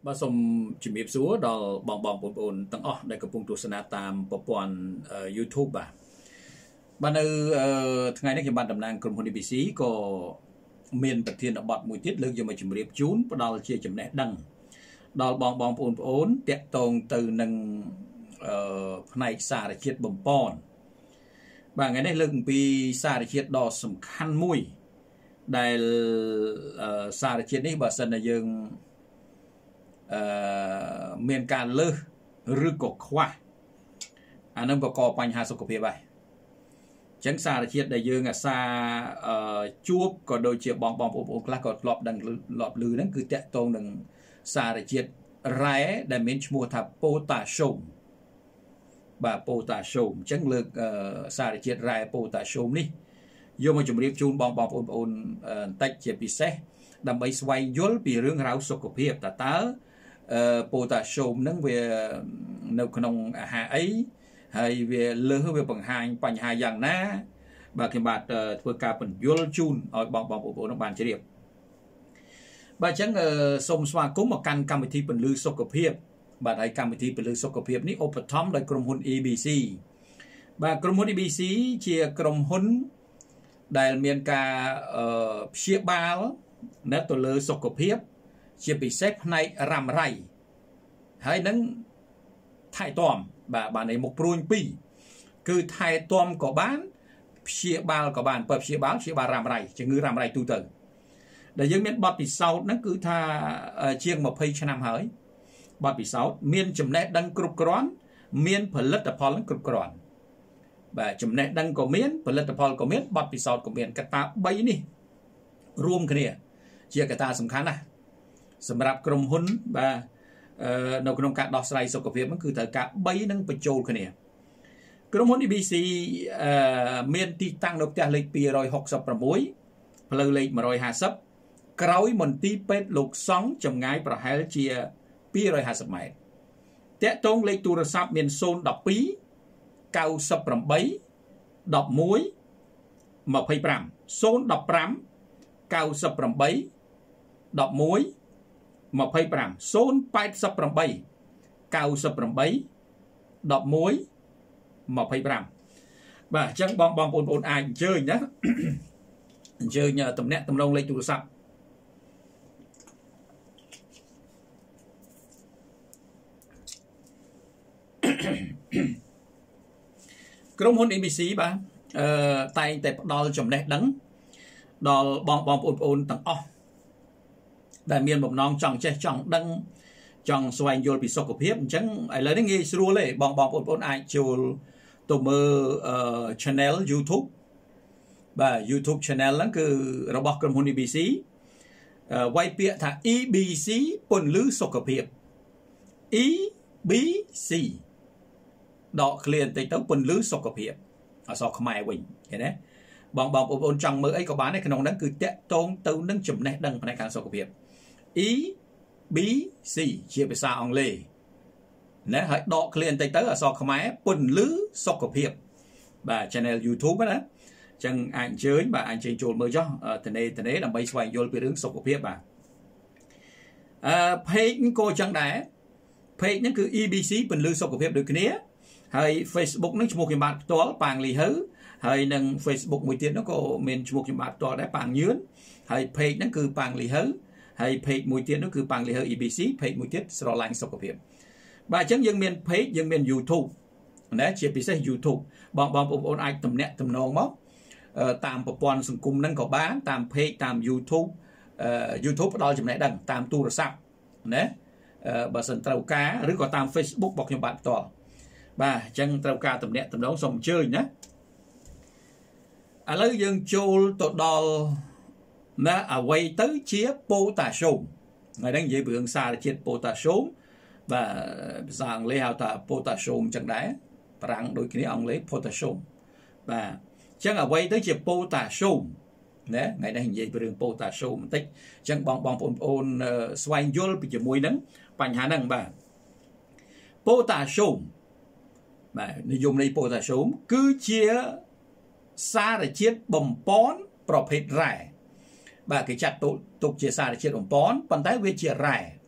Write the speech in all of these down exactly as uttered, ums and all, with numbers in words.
បាទសូមជំរាបសួរដល់បងបងប្អូនទាំងអស់ដែលកំពុងទស្សនាតាមប្រព័ន្ធ YouTube បាទបាទនៅថ្ងៃនេះខ្ញុំបានតំណាងក្រុមហ៊ុន អេ ប៊ី ស៊ី ក៏មានប្រធានបទមួយទៀតលើកយកមកជម្រាបជូនផ្ដល់ជាចំណេះដឹងដល់បងបងប្អូនប្អូនតាក់ទងទៅនឹងផ្នែកសារជាតិបំពន់បាទថ្ងៃនេះលើកអំពីសារជាតិដ៏សំខាន់មួយដែលសារជាតិនេះបើសិនតែយើងអឺមានការលើសឬក៏ខ្វះអានឹងបង្កបញ្ហាសុខភាពហើយអញ្ចឹងសារជាតិដែលយើងអាសាជួបក៏ដូចជាបងបងប្អូនខ្លះក៏ធ្លាប់ដឹងធ្លាប់ឮហ្នឹងគឺតាក់ទងនឹងសារជាតិរ៉ែដែលមានឈ្មោះថាប៉ូតាស្យូមបាទប៉ូតាស្យូមអញ្ចឹងលើកសារជាតិរ៉ែប៉ូតាស្យូមនេះយកមកជម្រាបជូនបងបងប្អូនបន្តិចជាពិសេសដើម្បីស្វែងយល់ពីរឿងរ៉ាវសុខភាពតើតើប៉ូតាស្យូមហ្នឹងវានៅក្នុងអាហារអីហើយវាលើសវាបង្ហាញបញ្ហាយ៉ាងណាបាទខ្ញុំបាទធ្វើការបញ្យល់ជូនឲ្យបងបងប្អូនបានជ្រាបបាទអញ្ចឹងសូមស្វាគមន៍មកកាន់កម្មវិធីពន្លឺសុខភាពបាទហើយកម្មវិធីពន្លឺសុខភាពនេះឧបត្ថម្ភដោយក្រុមហ៊ុន អេ ប៊ី ស៊ី បាទក្រុមហ៊ុន អេ ប៊ី ស៊ី ជាក្រុមហ៊ុនដែលមានការព្យាបាលនៅទៅលើសុខភាពជាពិសេសផ្នែករ៉ាំរ៉ៃហើយនឹងថែទាំបាទបានឯមុខព្រួញពីរគឺថែទាំក៏បានព្យាបាលក៏បានបើព្យាបាលព្យាបាលរ៉ាំរ៉ៃជំងឺរ៉ាំរ៉ៃទូទៅដែលយើងមានបទពិសោធន៍ហ្នឹងគឺថាជាងម្ភៃឆ្នាំហើយបទពិសោធន៍មានចំណេះដឹងគ្រប់គ្រាន់មានផលិតផលគ្រប់គ្រាន់បាទចំណេះដឹងក៏មានផលិតផលក៏មានបទពិសោធន៍ក៏មានកត្តាបីនេះរួមគ្នាជាកត្តាសំខាន់ណាស់សម្រាប់ក្រុមហ៊ុនបាទនៅក្នុងការដោះស្រាយសុខភាពហ្នឹងគឺត្រូវការបីនឹងបញ្ចូលគ្នាក្រុមហ៊ុន អេ ប៊ី ស៊ី មានទីតាំងនៅផ្ទះលេខពីរហកសិបប្រាំមួយផ្លូវលេខមួយហាសិបក្រោយមន្ទីរពេទ្យលោកសង្ឃចម្ងាយប្រហែលជាពីរហាសិបម៉ែត្រតាក់ទងលេខទូរស័ព្ទមានศูนย์ một hai 98 11 25 ศูนย์ một năm 98 11 25 ศูนย์ แปด แปด เก้า แปด 11 25បាទអញ្ចឹងបងបងប្អូនអាចអញ្ជើញណាអញ្ជើញតំណាក់តំណងលេខទូរស័ព្ទក្រុមហ៊ុន អេ ប៊ី ស៊ី បាទអឺតែងតែផ្ដល់ចំណេះដឹងដល់បងបងប្អូនទាំងអស់ដែលមានបំណងចង់ចេះចង់ដឹងចង់ស្វែងយល់ពីសុខភាពអញ្ចឹងឥឡូវនេះងាយស្រួលទេបងបងប្អូនអាចចូលទៅមើល channel YouTube បាទ YouTube channel ហ្នឹងគឺរបស់ក្រុមហ៊ុន អេ ប៊ី ស៊ី វាយពាក្យថា អេ ប៊ី ស៊ី ពន្លឺសុខភាព អេ ប៊ី ស៊ី ដក clear បន្តិចទៅពន្លឺសុខភាពអក្សរខ្មែរវិញឃើញទេបងបងប្អូនចង់មើលអីក៏បានដែរក្នុងហ្នឹងគឺតាក់ទងទៅនឹងចំណេះដឹងផ្នែកខាងសុខភាព អេ ប៊ី ស៊ី ជាភាសាអង់គ្លេសណាហើយដក clear បន្តិចទៅអក្សរខ្មែរពន្លឺសុខភាពបាទ channel YouTube ណាអញ្ចឹងអាចអញ្ជើញបាទអាចអញ្ជើញចូលមើលចុះតនេតនេដើម្បីស្វែងយល់ពីរឿងសុខភាពបាទអឺ page ក៏អញ្ចឹងដែរ page ហ្នឹងគឺ អេ ប៊ី ស៊ី ពន្លឺសុខភាពដូចគ្នាហើយ Facebook ហ្នឹងឈ្មោះខ្ញុំបាទផ្ទាល់ប៉ាងលីហៅហើយនឹង Facebook មួយទៀតនោះក៏មានឈ្មោះខ្ញុំបាទផ្ទាល់ដែរប៉ាងញឿនហើយ page ហ្នឹងគឺប៉ាងលីហៅហើយ page មួយទៀតនោះគឺប៉ាងលីហៅ អេ ប៊ី ស៊ី page មួយទៀតស្រឡាញ់សុខភាពបាទអញ្ចឹងយើងមាន page យើងមាន YouTube ណាជាពិសេស YouTube បងបងប្អូនអាចតំណាក់តំណងមកតាមប្រព័ន្ធសង្គមហ្នឹងក៏បានតាម page តាម YouTube YouTube ផ្ដល់ចំណេះដឹងតាមទូរស័ព្ទណាបើសិនត្រូវការឬក៏តាម Facebook របស់ខ្ញុំបាទផ្ទាល់បាទអញ្ចឹងត្រូវការតំណាក់តំណងសូមអញ្ជើញណាឥឡូវយើងចូលទៅដល់ណាអ្វីទៅជាប៉ូតាស្យូមថ្ងៃនេះនិយាយពីរឿងសារជាតិប៉ូតាស្យូមបាទភាសាអង់គ្លេសហៅថាប៉ូតាស្យូមអញ្ចឹងដែរប្រាំងដូចគ្នាអង់គ្លេស potassium បាទអញ្ចឹងអ្វីទៅជាប៉ូតាស្យូមណាថ្ងៃនេះនិយាយពីរឿងប៉ូតាស្យូមបន្តិចអញ្ចឹងបងបងប្អូនស្វែងយល់ពីជាមួយនឹងបញ្ហាហ្នឹងបាទប៉ូតាស្យូមបាទនិយមន័យប៉ូតាស្យូមគឺជាសារជាតិបំពន់ប្រភេទរ៉ែបាទគេចាត់ទុកជាសារជាតិបំពន់ប៉ុន្តែវាជារ៉ែ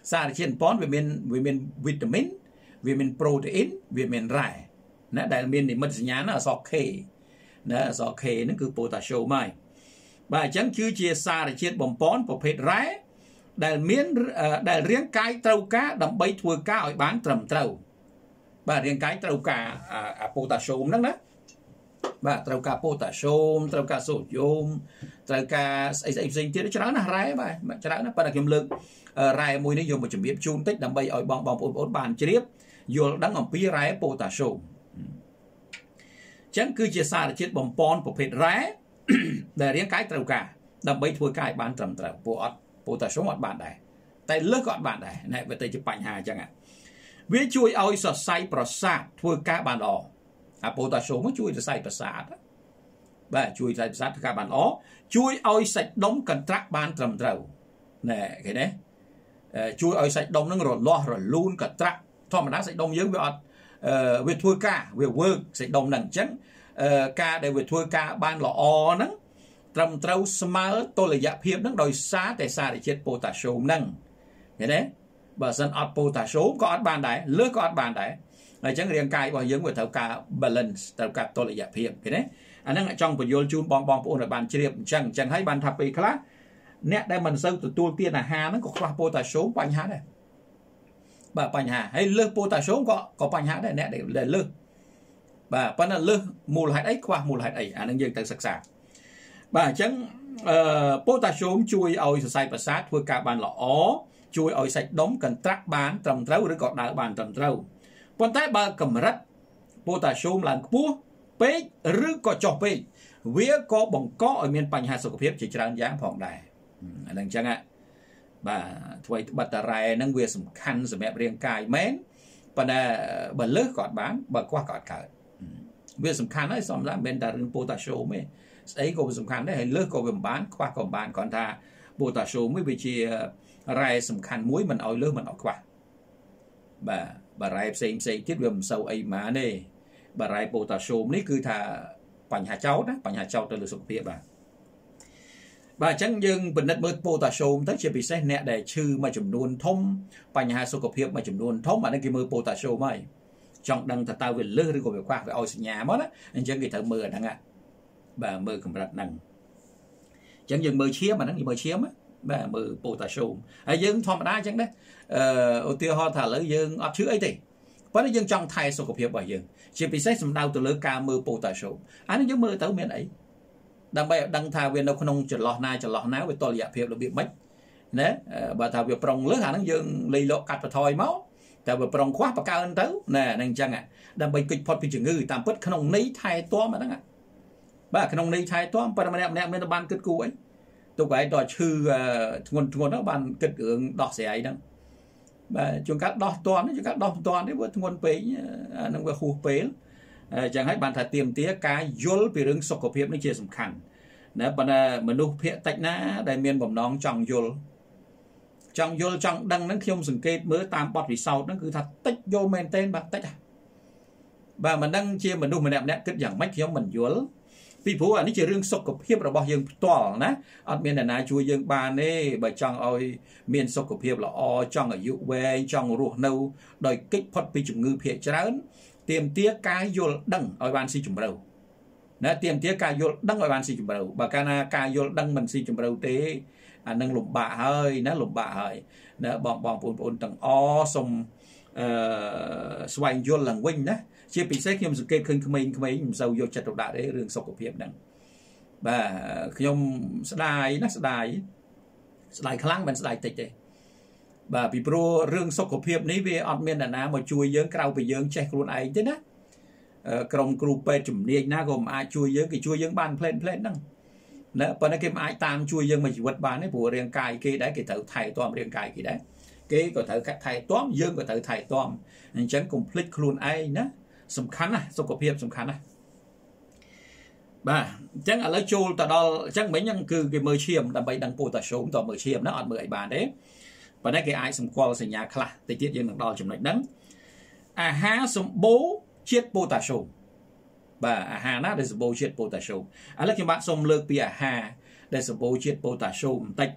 សារជាតិបំពន់វាមានវាមានវីតាមីនវាមានប្រូតេអ៊ីនវាមានរ៉ែណាដែលមាននិមិត្តសញ្ញាណាអក្សរ K ណាអក្សរ K ហ្នឹងគឺប៉ូតាស្យូមហើយបាទអញ្ចឹងគឺជាសារជាតិបំពន់ប្រភេទរ៉ែដែលមានដែលរាងកាយត្រូវការដើម្បីធ្វើការឲ្យបានត្រឹមត្រូវបាទរាងកាយត្រូវការអាប៉ូតាស្យូមហ្នឹងណាបាទត្រូវការប៉ូតាស្យូមត្រូវការសូដ្យូមត្រូវការស្អីស្អីផ្សេងទៀតច្រើនណាស់រ៉ែបាទច្រើនណាស់ប៉ុន្តែខ្ញុំលើករ៉ែមួយនេះយកមកជំរាបជូនតិចដើម្បីឲ្យបងបងប្អូនបានជ្រាបយល់ដឹងអំពីរ៉ែប៉ូតាស្យូមអញ្ចឹងគឺជាសារជាតិបំពន់ប្រភេទរ៉ែដែលរាងកាយត្រូវការដើម្បីធ្វើការឲ្យបានត្រឹមត្រូវព្រោះអត់ប៉ូតាស្យូមអត់បានដែរតែលើសក៏អត់បានដែរណែវាទៅជាបញ្ហាអញ្ចឹងវាជួយឲ្យសរសៃប្រសាទធ្វើការបានល្អអាប៉ូតាស្យូមជួយសរសៃប្រសាទបាទជួយសរសៃប្រសាទធ្វើការបានល្អជួយឲ្យសាច់ដុំកន្ត្រាក់បានត្រឹមត្រូវណែឃើញទេជួយឲ្យសាច់ដុំនឹងរលាស់រលូនកន្ត្រាក់ធម្មតាសាច់ដុំយើងវាអត់វាធ្វើការវា work សាច់ដុំហ្នឹងអញ្ចឹងការដែលវាធ្វើការបានល្អហ្នឹងត្រឹមត្រូវស្មើតុល្យភាពហ្នឹងដោយសារតែសារជាតិប៉ូតាស្យូមហ្នឹងឃើញទេបើមិនអត់ប៉ូតាស្យូមក៏អត់បានដែរលើសក៏អត់បានដែរអញ្ចឹងរាងកាយរបស់យើងវាត្រូវការ balance ត្រូវការតុល្យភាពឃើញទេអាហ្នឹងចង់បញ្យល់ជូនបងបងប្អូនឲ្យបានជ្រាបអញ្ចឹងអញ្ចឹងហើយបានថាពេលខ្លះអ្នកដែលមិនសូវទទួលទានអាហារហ្នឹងក៏ខ្វះប៉ូតាស្យូមបញ្ហាដែរបាទបញ្ហាហើយលើសប៉ូតាស្យូមក៏ក៏បញ្ហាដែរអ្នកដែលលើសបាទប៉ុន្តែលើសមូលហេតុអីខ្វះមូលហេតុអីអានឹងយើងត្រូវសិក្សាបាទអញ្ចឹងអឺប៉ូតាស្យូមជួយឲ្យសរសៃប្រសាទធ្វើការបានល្អជួយឲ្យសាច់ដុំកន្ត្រាក់បានត្រឹមត្រូវឬក៏ដើរបានត្រឹមត្រូវប៉ុន្តែបើកម្រិតប៉ូតាស្យូមឡើងខ្ពស់ពេកឬក៏ចុះពេកវាក៏បង្កឲ្យមានបញ្ហាសុខភាពជាច្រើនយ៉ាងផងដែរអានឹងអញ្ចឹងបាទធ្វើឲ្យបាត់តារ៉ែហ្នឹងវាសំខាន់សម្រាប់រាងកាយមែនប៉ុន្តែបើលើសក៏អត់បានបើខ្វះក៏អត់កើតវាសំខាន់ហើយសំខាន់មិនមែនតែរឿងប៉ូតាស្យូមទេស្អីក៏វាសំខាន់ដែរហើយលើសក៏វាមិនបានខ្វះក៏មិនបានគ្រាន់ថាប៉ូតាស្យូមវាជារ៉ែសំខាន់មួយមិនឲ្យលើសមិនឲ្យខ្វះបាទបារ៉ែផ្សេងផ្សេងទៀតវាមិនសូវអីម៉ាទេបារ៉ែប៉ូតាស្យូមនេះគឺថាបញ្ហាចោតណាបញ្ហាចោតទៅលើសុខភាពបាទបាទអញ្ចឹងយើងពិនិត្យមើលប៉ូតាស្យូមទៅជាពិសេសអ្នកដែលឈឺមួយចំនួនធំបញ្ហាសុខភាពមួយចំនួនធំអានេះគេមើលប៉ូតាស្យូមហើយចង់ដឹងថាតើវាលើសឬក៏វាខ្វះវាឲ្យសញ្ញាមកណាអញ្ចឹងគេត្រូវមើលអាហ្នឹងបាទមើលកម្រិតហ្នឹងអញ្ចឹងយើងមើលឈាមអាហ្នឹងយើងមើលឈាមបាទមើលប៉ូតាស្យូមហើយយើងធម្មតាអញ្ចឹងដែរអឺឧទាហរណ៍ថាឥឡូវយើងអត់ឈឺអីទេប៉ុន្តែយើងចង់ថែសុខភាពរបស់យើងជាពិសេសសំដៅទៅលើការមើលប៉ូតាស្យូមអានេះយើងមើលទៅមានអីដើម្បីឲ្យដឹងថាវានៅក្នុងចន្លោះណាចន្លោះណាវាតុល្យភាពរបៀបម៉េចណាបើថាវាប្រុងលើសអាហ្នឹងយើងលេខលោកកាត់បន្ថយមកតែវាប្រុងខ្វះបកើនទៅណែហ្នឹងអញ្ចឹងដើម្បីគេចផុតពីជំងឺតាមពិតក្នុងន័យថែទាំអាហ្នឹងបាទក្នុងន័យថែទាំប៉ុន្តែម្នាក់ម្នាក់មានតែបានគិតគូអីទៅកែតឈឺធ្ងន់ធ្ងន់ហ្នឹងបានគិតរឿងដោះស្រាយហ្នឹងបាទជួនកាលដោះតន់ជួនកាលដោះមិនតន់ទេវាធ្ងន់ពេកអាហ្នឹងវាហួសពេលអញ្ចឹងហើយបានថាទៀមទាការយល់ពីរឿងសុខភាពនេះជាសំខាន់ណាប៉ុន្តែមនុស្សភាគតិចណាដែលមានបំណងចង់យល់ចង់យល់ចង់ដឹងហ្នឹងខ្ញុំសង្កេតមើលតាមបទពិសោធន៍ហ្នឹងគឺថាតិចយល់មែនទែនបាទតិចបាទមិនដឹងជាមនុស្សម្នាក់ម្នាក់គិតយ៉ាងម៉េចខ្ញុំមិនយល់ពីព្រោះអានេះជារឿងសុខភាពរបស់យើងផ្ទាល់ណាអត់មានអ្នកណាជួយយើងបានទេបើចង់ឲ្យមានសុខភាពល្អចង់អាយុវែងចង់រស់នៅដោយគេចផុតពីជំងឺភាគច្រើនទៀមទាការយល់ដឹងឲ្យបានស៊ីជម្រៅណាទៀមទាការយល់ដឹងឲ្យបានស៊ីជម្រៅបើកាលណាការយល់ដឹងមិនស៊ីជម្រៅទេអានឹងលំបាកហើយណាលំបាកហើយណាបងបងប្អូនប្អូនទាំងអសូមអឺស្វែងយល់ឡើងវិញណាជាពិសេសខ្ញុំសង្កេតឃើញក្មេងៗមិនសូវយកចិត្តទុកដាក់ទេរឿងសុខភាពហ្នឹងបាទខ្ញុំស្ដាយណាស្ដាយស្ដាយខ្លាំងមិនស្ដាយតិចទេបាទពីព្រោះរឿងសុខភាពនេះវាអត់មានអ្នកណាមកជួយយើងក្រៅពីយើងចេះខ្លួនឯងទេណាក្រុមគ្រូពេទ្យជំនាញណាក៏មិនអាចជួយយើងគេជួយយើងបានផ្លែតផ្លែតហ្នឹងណាប៉ុន្តែគេមិនអាចតាមជួយយើងមួយជីវិតបានទេព្រោះរាងកាយគេដែរគេត្រូវថែទាំរាងកាយគេដែរគេក៏ត្រូវថែទាំយើងក៏ត្រូវថែទាំអញ្ចឹងកុំភ្លេចខ្លួនឯងណាសំខាន់ណាស់សុខភាពសំខាន់ណាស់បាទអញ្ចឹងឥឡូវចូលទៅដល់អញ្ចឹងមិញហ្នឹងគឺគេមើលឈាមដើម្បីដឹងប៉ូតាស្យូមតើមើលឈាមណាអត់មើលអីបានទេប៉ុន្តែគេអាចសម្គាល់សញ្ញាខ្លះតិចទៀតយើងនឹងដល់ចំណុចហ្នឹងអាហារសម្បូរជាតិប៉ូតាស្យូមបាទអាហារណាដែលសម្បូរជាតិប៉ូតាស្យូមឥឡូវខ្ញុំបាទសូមលើកពីអាហារដែលសម្បូរជាតិប៉ូតាស្យូមបន្តិច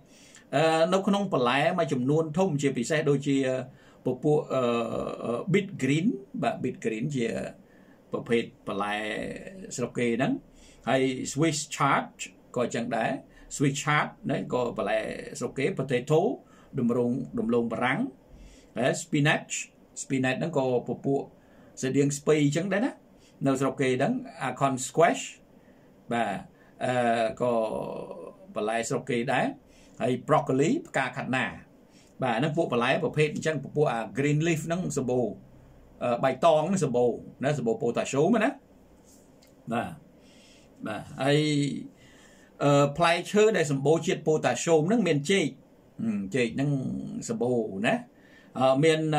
nó không phải là mà chùm luôn thông chỉ bị xe đôi chỉ bộ bộ bit green và bit green chỉ bộ phết phải là sọc kê đó hay switch charge coi chẳng đá switch charge đấy có phải là sọc kê potato đùm rong đùm lông rắn spinach spinach nó có bộ bộ sẽ điên spay chẳng đấy đó nó sọc kê đó acorn squash và có phải là sọc kê đá hay broccoli cà khát nà và nó bộ phải là bộ phết chẳng bộ bộ green leaf nó sờ bồ bài tong nó sờ bồ nó sờ bồ potassium mà đó và và ai play chơi để sờ bồ chiết potassium nó miền chê chê nó sờ bồ nè miền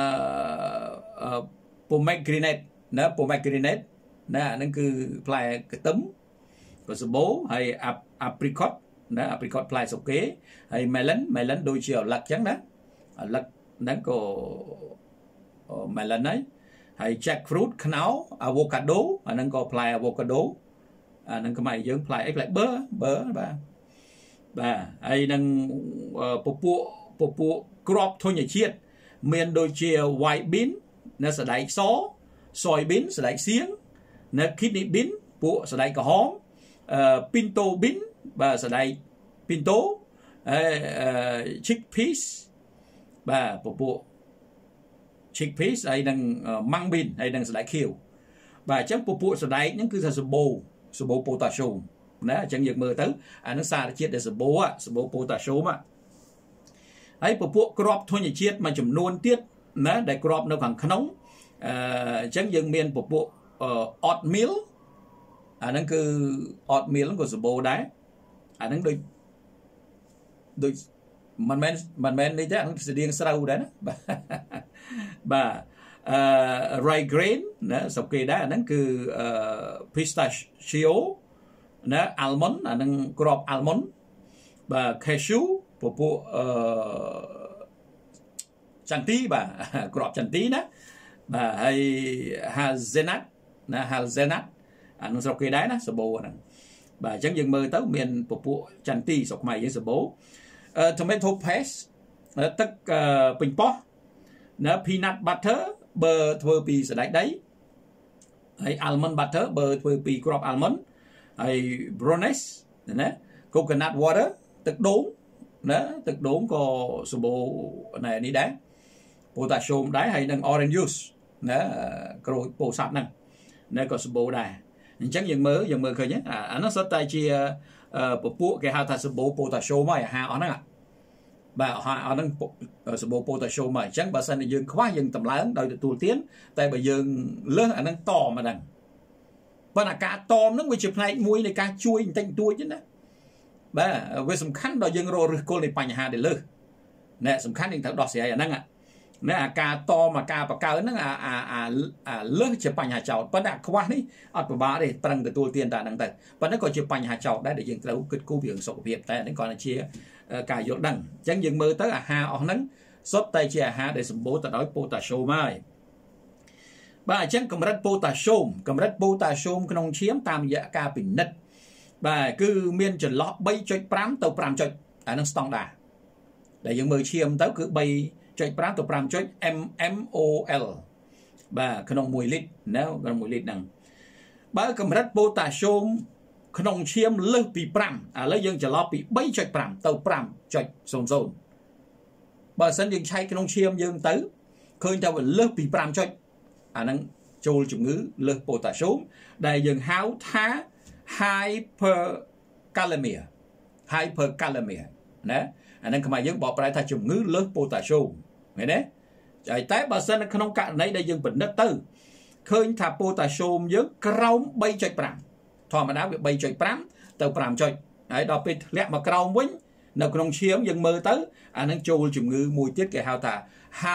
pomegranate nó pomegranate nè nó cứ play cái tấm và sờ bồ hay apricot đó apricot play sọc kế hay melon melon đôi chiều lật trắng đó lật nó có melon ấy hay jackfruit canao avocado nó có play avocado nó có mày dưỡng play lại bơ bơ ba ba hay năng popu popu crop thôi nhỉ chiết miền đôi chiều white bean nó sẽ đẩy xó soy bean sẽ đẩy xiếng nó kidney bean bộ sẽ đẩy cả hóm pinto bean và sẽ đây pinto uh, uh, chickpeas và bộ bộ chickpeas hay đang uh, măng bean hay đang sẽ đại khiêu và chắc bộ bộ sẽ đây những cứ là sờ bồ sờ bồ potassium đó chẳng giật mơ tới à nó xa chiết để sờ bồ á sờ bồ potassium á ấy bộ bộ crop thôi nhỉ chiết mà chùm nuôn tiết nó để crop nó khoảng nóng chẳng giật miền bộ bộ oatmeal à nó cứ oatmeal của sờ bồ đấy à nó đôi đôi mình men mình men đi thế nó sẽ điên sâu đấy và rye grain nó sọc kê đó nó cứ pistachio nó almond à nó crop almond và cashew bộ bộ chanh tí và crop chanh tí đó và hay hazelnut nó hazelnut à nó sọc kê đấy nó sờ bồ này và chẳng dừng mơ tới miền bộ bộ chanh ti sọc mày với sờ bố tomato paste tức bình pot nó peanut butter bơ thưa pi sẽ đấy đấy hay almond butter bơ thưa pi crop almond hay brownies nè coconut water tức đốn đó tức đốn có sờ bố này đi đá potassium đá hay năng orange juice nè rồi bổ sap năng nè có sờ bố đài chẳng dừng mơ dừng mơ khởi nhé à nó sẽ tay chia bộ bộ cái hạt thạch sờ bố potassium mà hà ở năng ạ và họ ở năng sờ bố potassium mà chẳng bà san dừng khóa dừng tầm lớn đòi được tu tiến tại bởi dừng lớn ở năng to mà đằng và là cá tôm nó với chụp này muối này cá chuối thành tuôi chứ nè và với sầm khăn đòi dừng rồi cô này bành hà để lơ nè sầm khăn thì thằng đọt xẻ ở năng ạ nè à cá to mà cá bạc cá nó à à à à lơ chụp bành hà chảo vẫn đã khóa đi ở bờ bá để tăng được tu tiên ta năng tệ vẫn nó còn chụp bành hà chảoได้để dừng tàu kết cú việc sổ việc tại nó còn là chia cả dọn đằng chẳng dừng mơ tới à hà ở nắng sốt tay chia hà để sầm bố ta nói potassium mai bà chẳng cầm rất potassium cầm rất potassium cái nông chiếm tam dạ ca bình nứt bà cứ miên trần lót bay chơi pram tàu pram chơi à nó stong đà để dừng mơ chiêm tới cứ bay chơi pram tàu pram chơi m m o l bà cái nông mùi lít nếu cái mùi lít đằng bà cầm rất potassium cái nông chiếm lơ bị pram à lấy dân trần lót bị bay chơi pram tàu pram chơi sồn sồn bà sân dừng chay cái nông chiêm dương tới khơi tao lơ bị pram chơi à năng trôi chủng ngữ lơ potassium đại dừng háo thá hypercalemia hypercalemia nè anh năng mà dân bỏ lại thay chủng ngữ lơ potassium nghe đấy chạy té bà sân không cạn này đại dừng bệnh đất tư khơi thả potassium dưới còng bay chạy pram thò mà đá bị bay chạy pram tàu pram chạy ấy đó bị lẹ mà còng quýnh nào không chiếm dừng mơ tới anh năng trôi chủng ngữ mùi tiết cái hao thả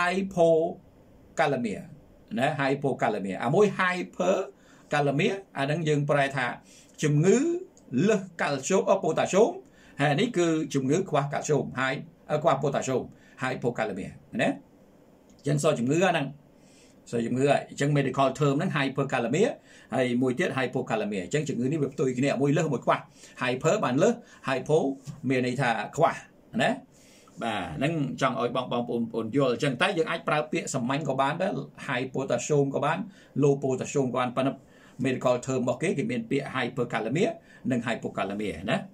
hypocalemia nè hypocalemia à mỗi hypercalemia à đang dừng prai thà chủng ngữ lơ calcium ở potassium hay ní cứ chủng ngữ qua calcium hai qua potassium hypocalemia nè chân so chủng ngữ năng so chủng ngữ ấy chân medical term năng hypercalemia hay mùi tiết hypocalemia chân chủng ngữ ní việc tôi cái này mùi lơ một qua hyper bản lơ hypo miền này thà qua nè bà nâng trong ở bong bong ồn ồn vô chẳng tay dương ai prao bịa sầm manh có bán đó high potassium có bán low potassium có bán pan medical term một cái cái miền bịa hypercalemia nâng hypocalemia nè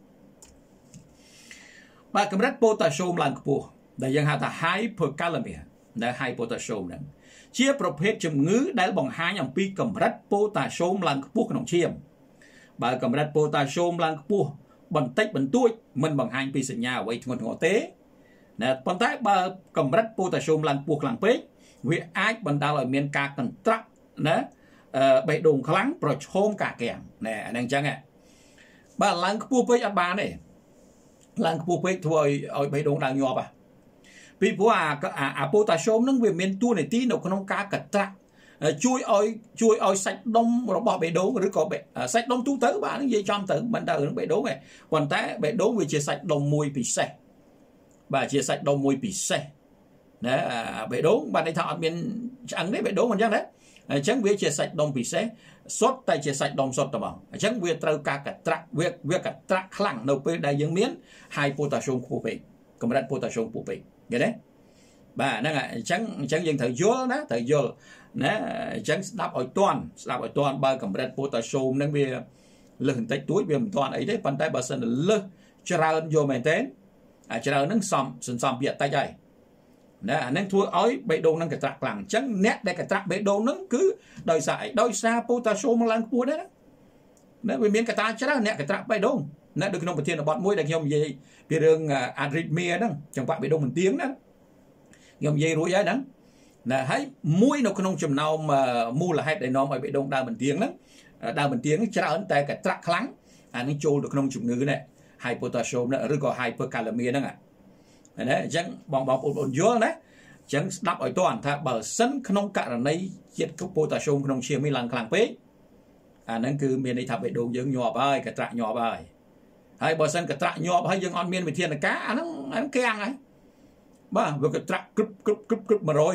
bà cầm đất potassium là của đại dương hạ là hypercalemia là high potassium nè chia ប្រភេទជំងឺដែលបង្ហាញអំពីកម្រិត potassium ឡើងខ្ពស់ក្នុងឈាមបើកម្រិត potassium ឡើងខ្ពស់បន្តិចបន្តួចមិនបង្ហាញពីសញ្ញាអ្វីធ្ងន់ធ្ងរទេណែប៉ុន្តែបើកម្រិត potassium ឡើងខ្ពស់ខ្លាំងពេកវាអាចបណ្ដាលឲ្យមានការកន្ត្រាក់ណាបេះដូងខ្លាំងប្រឈមការគាំងណែអាហ្នឹងអញ្ចឹងបើឡើងខ្ពស់ពេកអត់បានទេឡើងខ្ពស់ពេកធ្វើឲ្យឲ្យបេះដូងដើរញាប់ហ่ะពីព្រោះអាអា potassium ហ្នឹងវាមានតួនាទីនៅក្នុងការកត្រាក់ជួយឲ្យជួយឲ្យសាច់ដុំរបស់បេះដូងឬក៏សាច់ដុំទូទៅបាទនិយាយចំទៅមិនទៅរឿងបេះដូងទេប៉ុន្តែបេះដូងវាជាសាច់ដុំមួយពិសេសបាទជាសាច់ដុំមួយពិសេសណាបេះដូងបាទន័យថាអត់មានឆ្អឹងទេបេះដូងមិនអញ្ចឹងទេអញ្ចឹងវាជាសាច់ដុំពិសេសសុទ្ធតែជាសាច់ដុំសុទ្ធតែបងអញ្ចឹងវាត្រូវការកត្រាក់វាវាកត្រាក់ខ្លាំងនៅពេលដែលយើងមាន high potassium ខ្ពស់ពេកកម្រិត potassium ខ្ពស់ពេកឃើញទេបាទហ្នឹងហើយអញ្ចឹងអញ្ចឹងយើងត្រូវយល់ណាត្រូវយល់ណាអញ្ចឹងស្ដាប់ឲ្យទាន់ស្ដាប់ឲ្យទាន់បើកម្រិត potassium ហ្នឹងវាលើសបន្តិចតួចវាមិនទាន់អីទេប៉ុន្តែបើសិនលើសច្រើនយកមែនទេអាច្រើនហ្នឹងសំសន្សំពីអតិចហើយណាអាហ្នឹងធ្វើឲ្យបេះដូងហ្នឹងកត្រាក់ខ្លាំងអញ្ចឹងអ្នកដែលកត្រាក់បេះដូងហ្នឹងគឺដោយសារអីដោយសារ potassium ឡើងខ្ពស់ដែរណាវាមានកត្តាច្រើនអ្នកកត្រាក់បេះដូងណាដូចក្នុងប្រធានបទមួយដែលខ្ញុំនិយាយពីរឿង arrhythmia ហ្នឹងចង្វាក់បេះដូងមិនទៀងហ្នឹងខ្ញុំនិយាយរួចហើយហ្នឹងណាហើយមួយនៅក្នុងចំណោមមូលហេតុដែលនាំឲ្យបេះដូងដើរមិនទៀងហ្នឹងដើរមិនទៀងច្រើនតែកត្រាក់ខ្លាំងអានេះចូលទៅក្នុងជំងឺនេះ high potassium ឬក៏ hypercalemia ហ្នឹងណាអញ្ចឹងបងបងប្អូនយល់ណាអញ្ចឹងស្ដាប់ឲ្យទាន់ថាបើសិនក្នុងករណីជាតិ potassium ក្នុងឈាមនេះឡើងខ្លាំងពេកអាហ្នឹងគឺមានន័យថាបេះដូងយើងញាប់ហើយកត្រាក់ញាប់ហើយហើយបើសិនកត្រាក់ញាប់ហើយយើងអត់មានវិធានការអាហ្នឹងអាហ្នឹងគាំងហើយបាទវាកត្រាក់ក្រឹបក្រឹបក្រឹបក្រឹប100 200អឺ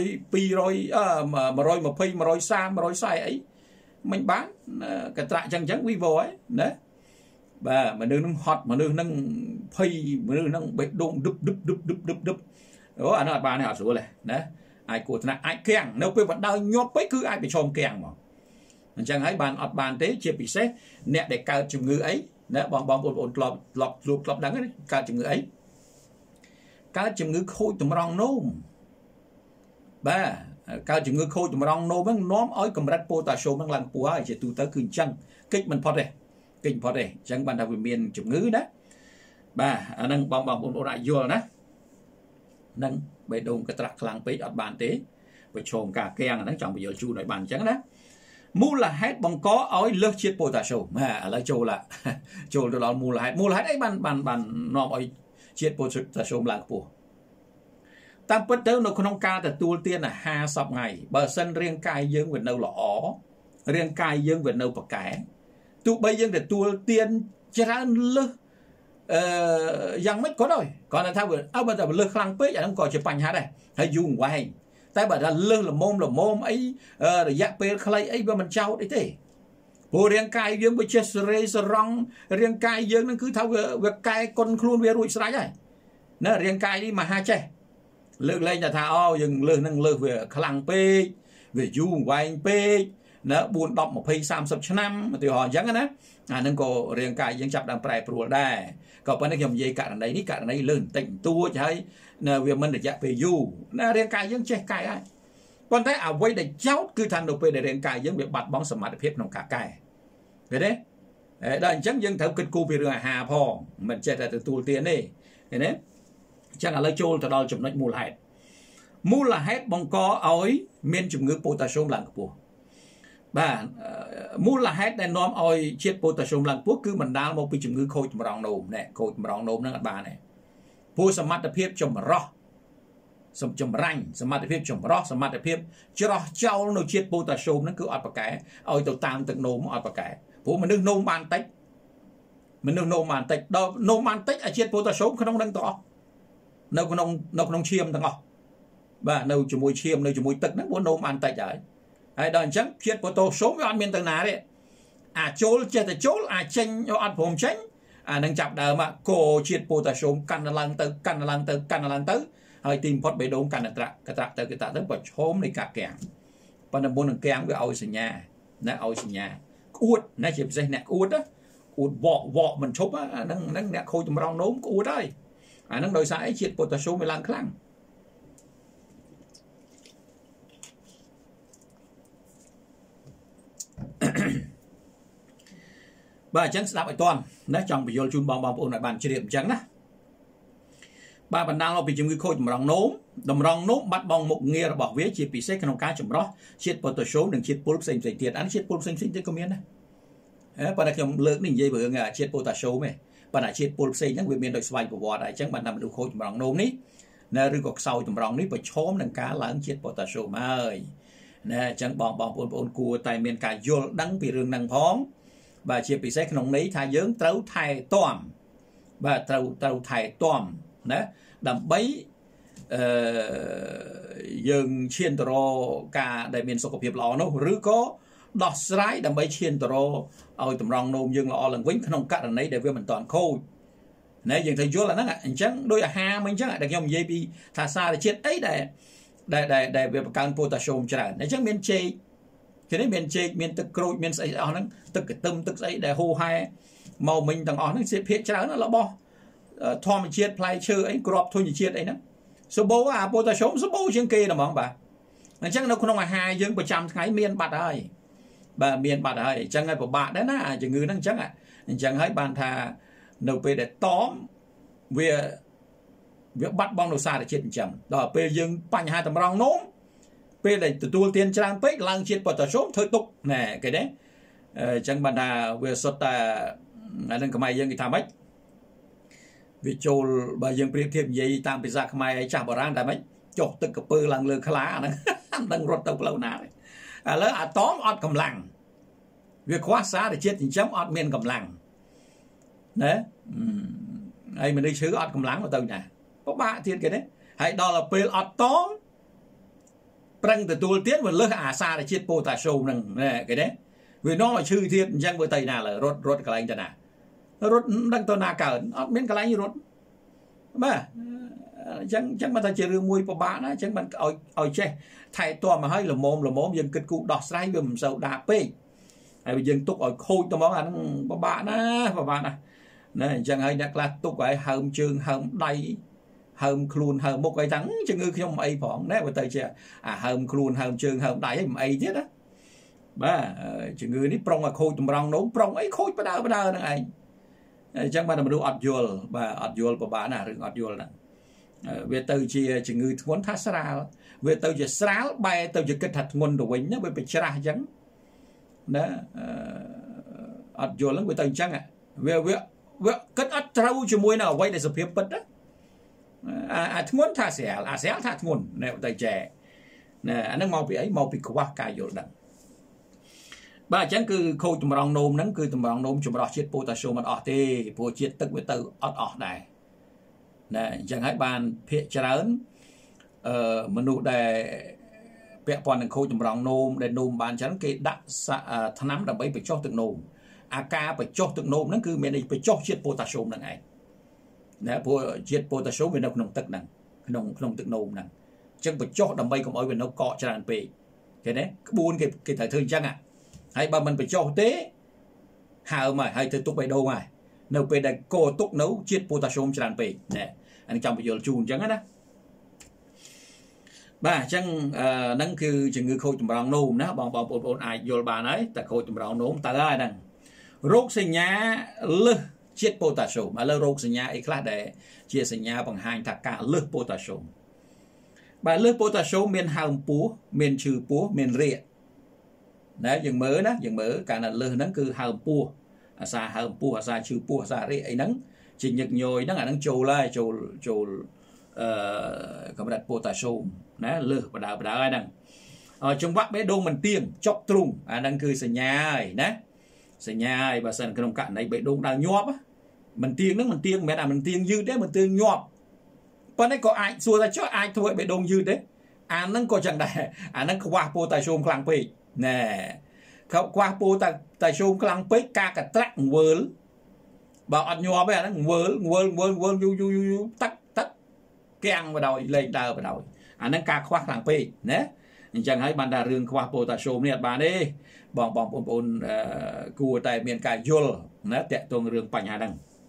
120 130 140អីមិនបានកត្រាក់អញ្ចឹងអញ្ចឹងវីវហើយណាបាទមនុស្សនឹងហត់មនុស្សនឹងភ័យមនុស្សនឹងបេះដូងដឹបដឹបដឹបដឹបដឹបដឹបអូអានោះអត់បានទេអត់ស្រួលទេណាអាចគួរថ្នាក់អាចគាំងនៅពេលបដៅញាប់ពេកគឺអាចប្រឈមគាំងមកអញ្ចឹងហើយបានអត់បានទេជាពិសេសអ្នកដែលកើតជំងឺអីណាបងបងប្អូនធ្លាប់ធ្លាប់ធ្លាប់ធ្លាប់ដឹងកើតជំងឺអីកើតជំងឺខូចតម្រង់នោមបាទកើតជំងឺខូចតម្រង់នោមហ្នឹងនាំឲ្យកម្រិត potassium ហ្នឹងឡើងខ្ពស់ហើយជាទូទៅគឺអញ្ចឹងកិច្ចមិនផុតទេកិច្ចផុតទេអញ្ចឹងបានថាវាមានជំងឺណាបាទអាហ្នឹងបងបងប្អូនអាចយល់ណាហ្នឹងបេះដូងកត្រាក់ខ្លាំងពេកអត់បានទេប្រឈមការគាំងហ្នឹងចង់បញ្យល់ជូនឲ្យបានអញ្ចឹងណាមូលហេតុបង្កឲ្យលើសជាតិ potassium បាទឥឡូវចូលឡាចូលទៅដល់មូលហេតុមូលហេតុអីបានបានបាននាំឲ្យជាតិ potassium ឡើងខ្ពស់តាមពិតទៅនៅក្នុងការទទួលទានអាហារសពថ្ងៃបើសិនរាងកាយយើងវានៅល្អរាងកាយយើងវានៅប្រកែទោះបីយើងទទួលទានច្រើនលើសអឺយ៉ាងម៉េចក៏ដោយគាត់ថាវាអើបើតែលើសខ្លាំងពេកអាហ្នឹងក៏ជាបញ្ហាដែរហើយយូរអង្វែងតែបើថាលើសល្មមល្មមអីរយៈពេលខ្លីអីវាមិនចោតអីទេព្រោះរាងកាយយើងវាចេះសេរីសរង់រាងកាយយើងហ្នឹងគឺថាវាវាកែគុណខ្លួនវារួចស្រេចហើយណារាងកាយនេះមហាចេះលើកលែងតែថាអូយើងលើសហ្នឹងលើសវាខ្លាំងពេកវាយូរអង្វែងពេកណា4 10 20 30ឆ្នាំឧទាហរណ៍អញ្ចឹងណាអាហ្នឹងក៏រាងកាយយើងចាប់ដើមប្រែប្រួលដែរក៏ប៉ុន្តែខ្ញុំនិយាយករណីនេះករណីលើសបន្តិចបន្តួចហើយវាមិនរយៈពេលយូរណារាងកាយយើងចេះកែហើយប៉ុន្តែអ្វីដែលចោតគឺថានៅពេលដែលរាងកាយយើងវាបាត់បង់សមត្ថភាពក្នុងការកែឃើញទេដល់អញ្ចឹងយើងត្រូវគិតគូរពីរឿងអាហារផងមិនចេះតែទទួលទានទេឃើញទេអញ្ចឹងឥឡូវចូលទៅដល់ចំណុចមូលហេតុមូលហេតុបង្កឲ្យមានជំងឺ potassium ឡើងខ្ពស់បាទមូលហេតុដែលនាំឲ្យជាតិ potassium ឡើងខ្ពស់គឺបណ្ដាលមកពីជំងឺខូចតម្រង់នោមណែខូចតម្រង់នោមហ្នឹងអត់បានទេព្រោះសមត្ថភាពចម្រោះសំចម្រាញ់សមត្ថភាពចម្រោះសមត្ថភាពច្រោះចោលនៅជាតិ potassium ហ្នឹងគឺអត់ប្រកែឲ្យទៅតាមទឹកនោមអត់ប្រកែព្រោះមនុស្សនោមបានតិចមនុស្សនោមបានតិចដល់នោមបានតិចអាជាតិ potassium ក្នុងហ្នឹងទាំងអស់នៅក្នុងនៅក្នុងឈាមទាំងអស់បាទនៅជាមួយឈាមនៅជាមួយទឹកហ្នឹងព្រោះនោមបានតិចហើយហើយដល់អញ្ចឹងជាតិ potassium វាអត់មានទៅណាទេអាចចូលចេះតែចូលអាចចេញអត់ព្រមចេញ à năng chập đờ mà cô chiết potassium căn lăng tới căn lăng tới căn lăng tới hơi tìm phốt bê đốm căn trạ cái trạ tới cái trạ tới bật chôm này cả kẹng và nó muốn kẹng cái ôi sinh nhà nè ôi sinh nhà uất nè chụp dây nè uất á uất vọ vọ mình chụp á năng năng nè khôi tụm rong nốm uất đấy à năng đôi sai chiết potassium mới lăng khăng bà chẳng đáp lại toàn nè trong video chun bong bong ôn lại bàn chỉ điểm chẳng nè bà bạn đang lo bị chứng cứ khôi tụm rong nốm tụm rong nốm bắt bong một nghe là bỏ vía chỉ bị xét trong cá chấm đó chiết potassium đừng chiết pulp sinh sinh tiệt ăn chiết pulp sinh sinh tới công miên này bà đã trong lượng đỉnh dây vừa nghe chiết potassium này bà đã chiết pulp sinh những nguyên miền đôi xoay của vỏ đại chẳng bạn nằm được khôi tụm rong nốm ní nè rư cột sau tụm rong ní bị chóm đừng cá là chiết potassium ơi nè chẳng bong bong ôn ôn cua tại miền cả vô đắng bị rừng năng phóng bà chiết bị xét trong ní thay dưỡng trấu thay toàm bà trấu trấu thay toàm nè đầm bấy dương chiên tro cả đại miền sọc hiệp lò nó rứa có đọt sái đầm bấy chiên tro ôi tụm rong nôm dương lò lần quýnh không cắt lần đấy để với mình toàn khô nè dương thầy chúa là nó ảnh trắng đôi là ha mình chắc là đặc nhom dây bị thả xa để chết ấy để để để để về căn potassium trả nè chắc miền chê cái đấy miền chê miền tức cối miền sấy nó tức cái tâm tức sấy để hô hai màu mình thằng nó sẽ phía trả nó là bo thò mình chiết play chơi ấy crop thôi như chiết ấy đó số bố à potassium số bố trên kia là mong bà chắc nó không là hai dương một trăm ngày miền bạc ơi bà miền bạc ơi chẳng ai của bạn đấy na chẳng người năng chắc à chẳng thấy bàn thà nấu về để tóm về việc bắt bong đồ xa để chiết chậm đó về dương bánh hai tầm rong nốm về để từ tua tiền trang pếch lăng chiết potassium thôi tục nè cái đấy chẳng bàn thà về xuất ta nên cái mày dương cái tham ấy vì châu bà dân priệp thiệp gì tam bị ra khai chả bảo rằng đã mấy chột tức cái pơ lăng lơ khá nó đang rốt tàu lâu nào à lỡ à tóm ọt cầm lăng việc khóa xá để chết thì chấm ọt miền cầm lăng đấy ai mình đi xứ ọt cầm lăng của tôi nè có ba thiên cái đấy hãy đó là pê ọt tóm prăng từ tuôn tiết và lỡ à xa để chết potassium nè cái đấy vì nó là chư thiên chẳng với tây nào là rốt rốt cái anh cho nào rốt đang tôi nà cẩn ọt miếng cái này rốt mà chẳng chẳng mà ta chơi rương mùi của bạn á chẳng bạn ỏi ỏi che thay to mà hơi là mồm là mồm dân kịch cụ đọt sai gồm sầu đạp pê hay dân túc ỏi khôi tao món ăn của bạn á của bạn à này chẳng hay đặc là túc ỏi hầm trường hầm đầy hầm khuôn hầm một cái thắng chứ ngư không ai phỏng nè với tay chưa à hầm khuôn hầm trường hầm đầy mà ai thiết á ba chứ ngư ní prong mà khôi tụm rong nấu prong ấy khôi bắt đầu bắt đầu này chẳng bạn màดูọt dùl và ọt dùl của bạn à rừng ọt dùl nè về từ chia chỉ người muốn thắt sra về từ chỉ sra bay từ chỉ kết thật nguồn đồ quỳnh nó bị bị sra chẳng đó ọt dùl lắm về từ chẳng à về về về kết ọt trâu cho môi nào quay để sập hiệp bật đó à muốn thắt sẻ à sẻ thắt nguồn nè từ trẻ nè anh nó mau bị ấy mau bị quá cài dùl đằng bà chẳng cứ khôi tụm rong nôm nắng cứ tụm rong nôm chụm rọ chiết potassiumมันออกទេព្រោះជាតិទឹកវាទៅអត់អស់ដែរណែអញ្ចឹងហើយបានភាគច្រើនអឺមនុស្សដែលពាក់ព័ន្ធនឹងខូចតម្រង់នោមដែលនោមបានច្រើនគេដាក់ថ្នាំដើម្បីបញ្ចុះទឹកនោមអាការបញ្ចុះទឹកនោមហ្នឹងគឺមានបញ្ចុះជាតិ potassium ហ្នឹងឯងណែព្រោះជាតិ potassium វានៅក្នុងទឹកហ្នឹងក្នុងក្នុងទឹកនោមហ្នឹងអញ្ចឹងបញ្ចុះដើម្បីកុំឲ្យវានៅកកច្រើនពេកឃើញទេក្បួនគេគេត្រូវធ្វើអញ្ចឹងហើយបើមិនបញ្ចុះទេហើមហើយហើយទៅទុកបេះដូងហើយនៅពេលដែលកោទុកនៅជាតិ potassium ច្រើនពេកណែអានេះចង់បញ្យល់ជូនអញ្ចឹងណាបាទអញ្ចឹងហ្នឹងគឺជំងឺខូចតម្រង់នោមណាបងបងប្អូនអាចយល់បានហើយតែខូចតម្រង់នោមតើហើយហ្នឹងរោគសញ្ញាលើសជាតិ potassium ឥឡូវរោគសញ្ញាអីខ្លះដែលជាសញ្ញាបង្ហាញថាការលើស potassium បាទលើស potassium មានហើមពោះមានឈឺពោះមានរាគណែយើងមើលណាយើងមើលកាលណាលើសហ្នឹងគឺហើមពោះអាសាហើមពោះអាសាឈឺពោះអាសារាគអីហ្នឹងជាញឹកញយហ្នឹងអាហ្នឹងចូលហើយចូលចូលអឺកម្រិត potassium ណាលើសបដើបដើហើយហ្នឹងចង្វាក់បេះដូងមិនទៀងចុកទ្រូងអាហ្នឹងគឺសញ្ញាហើយណាសញ្ញាហើយបើសិនក្នុងករណីបេះដូងដើរញាប់មិនទៀងហ្នឹងមិនទៀងមិនមែនអាមិនទៀងយឺតទេមិនទៀងញាប់ប៉ុន្តែក៏អាចសួរថាចុះអាចធ្វើឲ្យបេះដូងយឺតទេអាហ្នឹងក៏ចឹងដែរអាហ្នឹងខ្វះ potassium ខ្លាំងពេកណែខ្វះ potassium ខ្លាំងពេកការកត្រាក់វើលបើអត់ញាប់ទេអាហ្នឹងវើលវើលវើលវើលយូយូយូតាក់តាក់កាំងបដោយលេងដើរបដោយអាហ្នឹងការខ្វះខ្លាំងពេកណាអញ្ចឹងហើយបានថារឿងខ្វះប៉ូតាស្យូមនេះអត់បានទេបងបងប្អូនគួរតែមានការយល់ណាតាក់ទងរឿងបញ្ហាហ្នឹង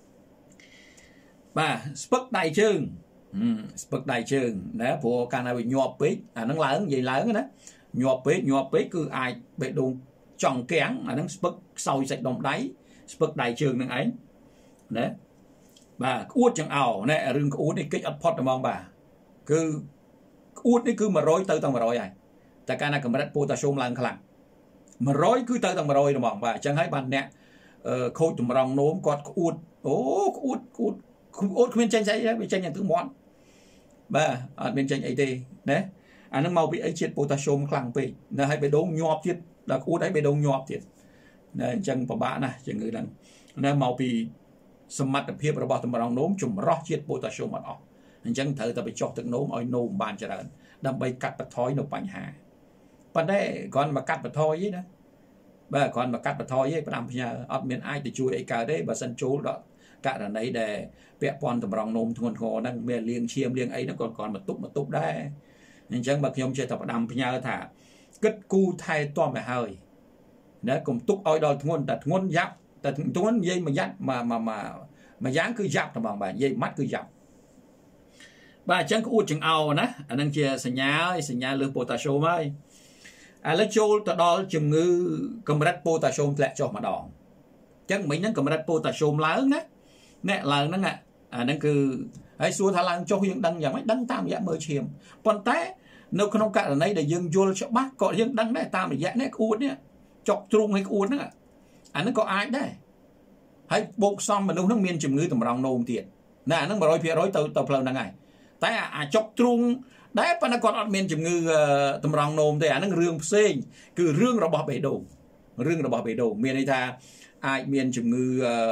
បាទស្ពឹកដៃជើងស្ពឹកដៃជើងណាព្រោះកាលណាវាញាប់ពេកអាហ្នឹងឡើងនិយាយឡើងណាញាប់ពេកញាប់ពេកគឺអាចបេះដូងចង់កាំងអាហ្នឹងស្ពឹកខ្សោយសាច់ដុំដៃស្ពឹកដៃជើងនឹងឯងណាបាទក្អួតចង្អោរណារឿងក្អួតនេះគេចអត់ផុតហ្មងបាទគឺក្អួតនេះគឺmột trămទៅដល់một trămហើយតែកាលណាកម្រិតប៉ូតាស្យូមឡើងខ្លាំងmột trămគឺទៅដល់một trămហ្មងបាទអញ្ចឹងហើយបានអ្នកខូចតម្រង់នោមគាត់ក្អួតអូក្អួតក្អួតក្អួតគ្មានចេញស្អីទេវាចេញតែទឹកមាត់បាទអត់មានចេញអីទេណាអានឹងមកពីអីជាតិប៉ូតាស្យូមខ្លាំងពេកនៅឲ្យបេះដូងញាប់ទៀតដល់ក្អួតឲ្យបេះដូងញាប់ទៀតណាអញ្ចឹងពិបាកណាស់ជំងឺហ្នឹងណាមកពីសមត្ថភាពរបស់តម្រង់នោមចម្រោះជាតិប៉ូតាស្យូមអត់អស់អញ្ចឹងត្រូវតែបញ្ចុះទឹកនោមឲ្យនោមបានច្រើនដើម្បីកាត់បន្ថយនៅបញ្ហាប៉ុន្តែគ្រាន់មកកាត់បន្ថយទេណាបាទគ្រាន់មកកាត់បន្ថយទេផ្ដាំផ្ញើអត់មានអាចទៅជួយអីកើតទេបើសិនចូលដល់ករណីដែលពាក់ព័ន្ធតម្រង់នោមធ្ងន់ធ្ងរហ្នឹងមានលៀងឈាមលៀងអីហ្នឹងក៏គ្រាន់មកទប់មកទប់ដែរអញ្ចឹងបើខ្ញុំចេះតែផ្ដាំផ្ញើថាគិតគូថែទាំឲ្យហើយណាកុំទុកឲ្យដល់ធ្ងន់តែធ្ងន់យ៉ាប់តែធ្ងន់និយាយមួយយ៉ាត់មកមកមកយ៉ាងគឺយ៉ាប់តែបងបាទនិយាយម៉ាត់គឺយ៉ាប់បាទអញ្ចឹងក្អួតចង្អោរណាអានឹងជាសញ្ញាហើយសញ្ញាលើប៉ូតាស្យូមហើយឥឡូវចូលទៅដល់ជំងឺកម្រិតប៉ូតាស្យូមធ្លាក់ចុះម្ដងអញ្ចឹងមិញហ្នឹងកម្រិតប៉ូតាស្យូមឡើងណាអ្នកឡើងហ្នឹងអាហ្នឹងគឺហើយសួរថាឡើងចុះយើងដឹងយ៉ាងម៉េចដឹងតាមរយៈមើលឈាមប៉ុន្តែនៅក្នុងករណីដែលយើងយល់ច្បាស់ក៏យើងដឹងដែរតាមរយៈនេះក្អួតនេះចុកទ្រូងឲ្យក្អួតហ្នឹងអាហ្នឹងក៏អាចដែរហើយបូកសំមនុស្សហ្នឹងមានជំងឺតម្រង់នោមទៀតណាអាហ្នឹងmột trăm phần trămទៅទៅផ្លូវហ្នឹងហើយតែអាចុកទ្រូងដែរប៉ុន្តែគាត់អត់មានជំងឺតម្រង់នោមទេអាហ្នឹងរឿងផ្សេងគឺរឿងរបស់បេះដូងរឿងរបស់បេះដូងមានន័យថាអាចមានជំងឺ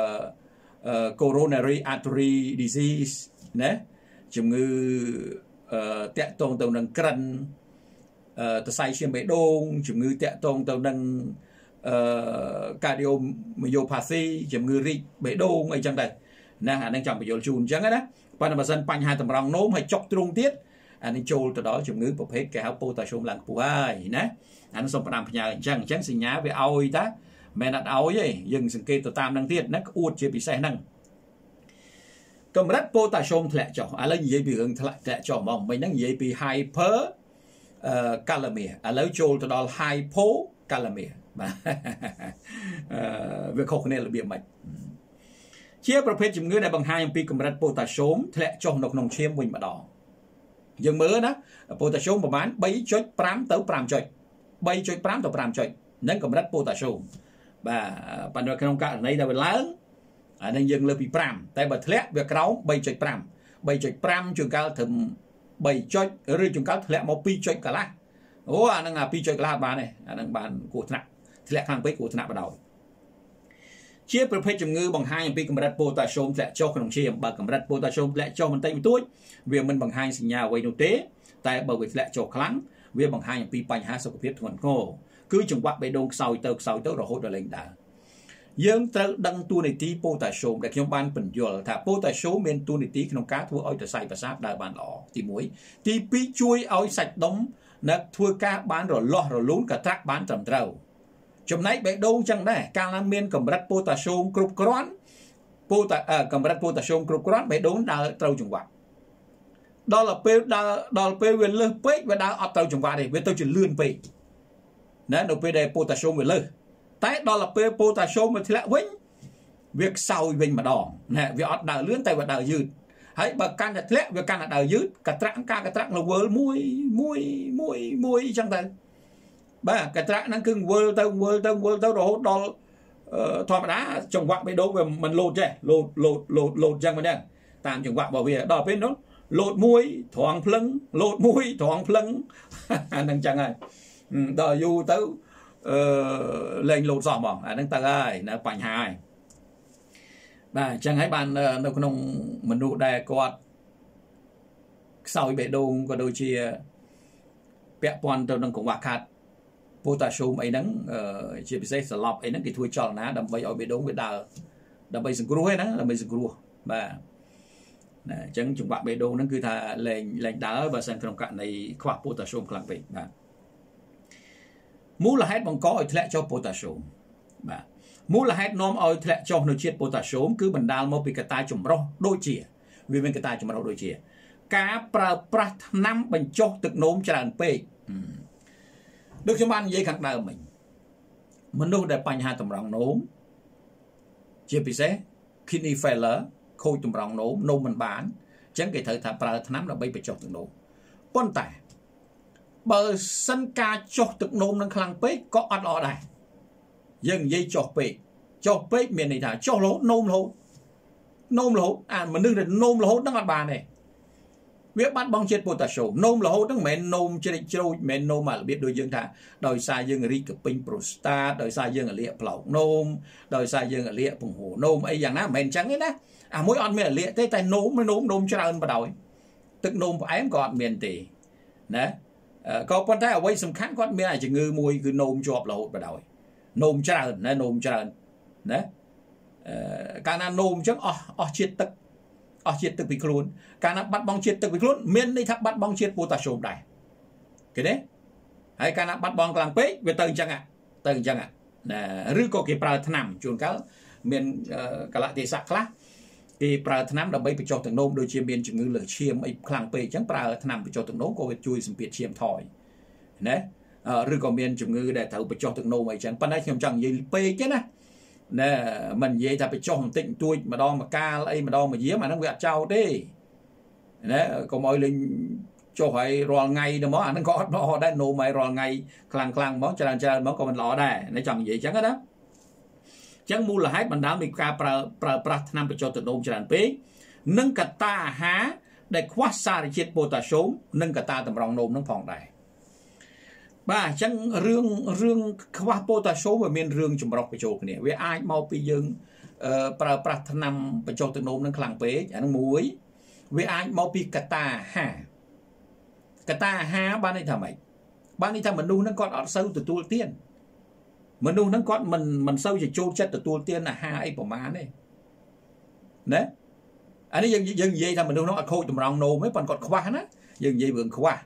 coronary artery disease ណាជំងឺតាក់ទងទៅនឹងក្រិនសរសៃឈាមបេះដូងជំងឺតាក់ទងទៅនឹងcardiomyopathy ជំងឺរីកបេះដូងអីចឹងដែរណាអានឹងចង់បញ្យល់ជូនអញ្ចឹងណាប៉ុន្តែបើសិនបញ្ហាតម្រង់នោមហើយចុកទ្រូងទៀតអានេះចូលទៅដល់ជំងឺប្រភេទគេហៅប៉ូតាស្យូមឡើងខ្ពស់ហើយណាអានេះសូមផ្ដាំផ្ញើអញ្ចឹងអញ្ចឹងសញ្ញាវាឲ្យតាមិនអត់ឲ្យទេយើងសង្កេតទៅតាមនឹងទៀតណាក្អួតជាពិសេសហ្នឹងកម្រិតប៉ូតាស្យូមធ្លាក់ចុះឥឡូវនិយាយពីរឿងធ្លាក់ធ្លាក់ចុះហ្មងមិញហ្នឹងនិយាយពី hyper calemia ឥឡូវចូលទៅដល់ hypocalemia បាទអឺវាខុសគ្នារបៀបម៉េចជាប្រភេទជំងឺដែលបង្ហាញអំពីកម្រិតប៉ូតាស្យូមធ្លាក់ចុះនៅក្នុងឈាមវិញម្ដងយើងមើលណាប៉ូតាស្យូមប្រហែល ba phẩy năm ទៅ 5. 3.5 ទៅ 5. នឹងកម្រិតប៉ូតាស្យូមបាទប៉ុន្តែក្នុងករណីដែលវាឡើងអានឹងយើងលើពី5តែបើធ្លាក់វាក្រោម ba phẩy năm 3.5 ជួនកាលត្រឹម3. ឬជួនកាលធ្លាក់មក 2. កន្លះអូអានឹងអា 2. កន្លះបានទេអានឹងបានគួរថ្នាក់ធ្លាក់ខ្លាំងពេកគួរថ្នាក់បដ ாய் ជាប្រភេទជំងឺបង្ហាញអំពីកម្រិតប៉ូតាស្យូមធ្លាក់ចុះក្នុងឈាមបើកម្រិតប៉ូតាស្យូមធ្លាក់ចុះបន្តិចបន្តួចវាមិនបង្ហាញសញ្ញាអ្វីនោះទេតែបើវាធ្លាក់ចុះខ្លាំងវាបង្ហាញអំពីបញ្ហាសុខភាពធ្ងន់ធ្ងរគឺចង្វាក់បេះដូងខ្សោយទៅខ្សោយទៅរហូតដល់លែងដើរយើងត្រូវដឹងតួនាទីប៉ូតាស្យូមដែលខ្ញុំបានបញ្យល់ថាប៉ូតាស្យូមមានតួនាទីក្នុងការធ្វើឲ្យសរសៃប្រសាទដើរបានល្អទី1ទី2ជួយឲ្យសាច់ដុំនៅធ្វើការបានរលាស់រលូនកត្រាក់បានត្រឹមត្រូវចំណែកបេះដូងចឹងដែរកាលណាមានកម្រិតប៉ូតាស្យូមគ្រប់គ្រាន់ប៉ូតាកម្រិតប៉ូតាស្យូមគ្រប់គ្រាន់បេះដូងដើរត្រូវចង្វាក់ដល់ពេលដើរដល់ពេលវាលើសពេកវាដើរអត់ត្រូវចង្វាក់ទេវាទៅជាលឿនពេកណានៅពេលដែលប៉ូតាស្យូមវាលើសតែដល់ពេលប៉ូតាស្យូមវាធ្លាក់វិញវាខ្សោយវិញម្ដងណាវាអត់ដើរលឿនតែវាដើរយឺតហើយបើកាន់តែធ្លាក់វាកាន់តែដើរយឺតកត្រាក់ការកត្រាក់នៅវើលមួយមួយមួយមួយអញ្ចឹងទៅបាទកត្រាក់ហ្នឹងគឺវើលទៅវើលទៅវើលទៅរហូតដល់ធម្មតាចង្វាក់បេះដូងវាមិនលោតចេះលោតលោតលោតលោតអញ្ចឹងមែនទេតាមចង្វាក់របស់វាដល់ពេលនោះលោតមួយត្រង់ភ្លឹងលោតមួយត្រង់ភ្លឹងអាហ្នឹងអញ្ចឹងហើយដល់យូរទៅអឺលែងលោតសោះហ្មងអាហ្នឹងទៅហើយនៅបញ្ហាហើយបាទអញ្ចឹងហើយបាននៅក្នុងមនុស្សដែលគាត់ខ្សោយបេះដូងក៏ដូចជាពាក់ព័ន្ធទៅនឹងកង្វះខាតប៉ូតាស្យូមអីហ្នឹងជាពិសេសសន្លប់អីហ្នឹងគេធ្វើចលនាដើម្បីឲ្យបេះដូងវាដើរ đâm bay sừng cua ấy đó đâm bay sừng cua và chẳng chúng bạn bê đô nó cứ thà lên lên đá và sang trong cạn này khoa potassium kháng bệnh bạn mũ là hết bằng có ở thẹn cho potassium bạn mũ là hết nom ở thẹn cho nội chiết potassium cứ bần đào một bị cái tai chủng rau đôi chìa vì bên cái tai chủng rau đôi chìa cá pra pra năm bình cho thực nôm tràn pe được cho bạn dây khẳng đời mình mình đâu để bành hai tầm rong nôm chia bị xe kidney failure khôi tầm rong nôm nôm mình bán chẳng cái thời thà pra năm là bay bị cho thực nôm con tải bờ sân ca cho thực nôm năng khang pe có ăn ở đây dừng dây cho pe cho pe miền này thà cho lỗ nôm lỗ nôm lỗ à mình đừng để nôm lỗ đang ăn bàn này việc bắt bong chết potassium nôm là hôทั้ง men nôm trên châu men nôm mà biết đôi dương thà đòi sai dương ở đi cực pin prostat đòi sai dương ở lịa plau nôm đòi sai dương ở lịa bùng hồ nôm ấy dạng á men trắng ấy đó à mỗi on men ở lịa tới tay nôm mới nôm nôm cho ơn bắt đầu tức nôm của em còn miền tì nè có con tay ở quay sầm khán con miền này chỉ ngư mùi cứ nôm chọp là hột bắt đầu nôm cho ơn nè nôm cho ơn nè càng là nôm chứ o o chết tức ở chết từ bị khuôn, cả nó bắt bong chết từ bị khuôn, miền này thắp bắt bong chết potassium đây, cái đấy, hay cả nó bắt bong càng pế về từng chẳng ạ, từng chẳng ạ, nè, rưỡi có cái pra tham chuồn cá, miền cả lại thì sạc lá, cái pra tham là bây bị cho từng nôm đôi chiêm miền chừng như lửa chiêm ấy càng pế chẳng pra tham bị cho từng nôm có việc chui xem biệt chiêm thỏi, nè, rưỡi có miền chừng như để thấu bị cho từng nôm ấy chẳng, pan đây nhom chẳng gì pế chứ nè. Nè mình vậy ta phải cho một tịnh tôi mà đo mà ca lấy mà đo mà día mà nó vẹt trâu đi nè còn mọi lần cho phải rồi ngày đó mà nó có nó đã nô mày rồi ngày khlang khlang món cho cho món còn mình lọ đây nó chẳng vậy chẳng đó chẳng mua là hết mình đã bị ca pra pra pra năm phải cho tự động cho pé nâng cả ta há để khoát xa để chết potassium nâng cả ta tầm rong nôm nó phòng này bà chẳng rương rương khoa potassium và miền rương chủng rọc bị chột này với ai mau bị dương pra pra năm bị chột tự nôm nó khlang pé anh muối với ai mau bị cả ta ha cả ta ha ban này thà mày ban này thà mình nuôi nó con ở sâu từ tu tiên mình nuôi nó con mình mình sâu chỉ chôn chết từ tu tiên là ha ấy của má này đấy anh ấy dừng dừng gì thà mình nuôi nó ở khôi tụm rong nô mấy con con khoa nó dừng gì vườn khoa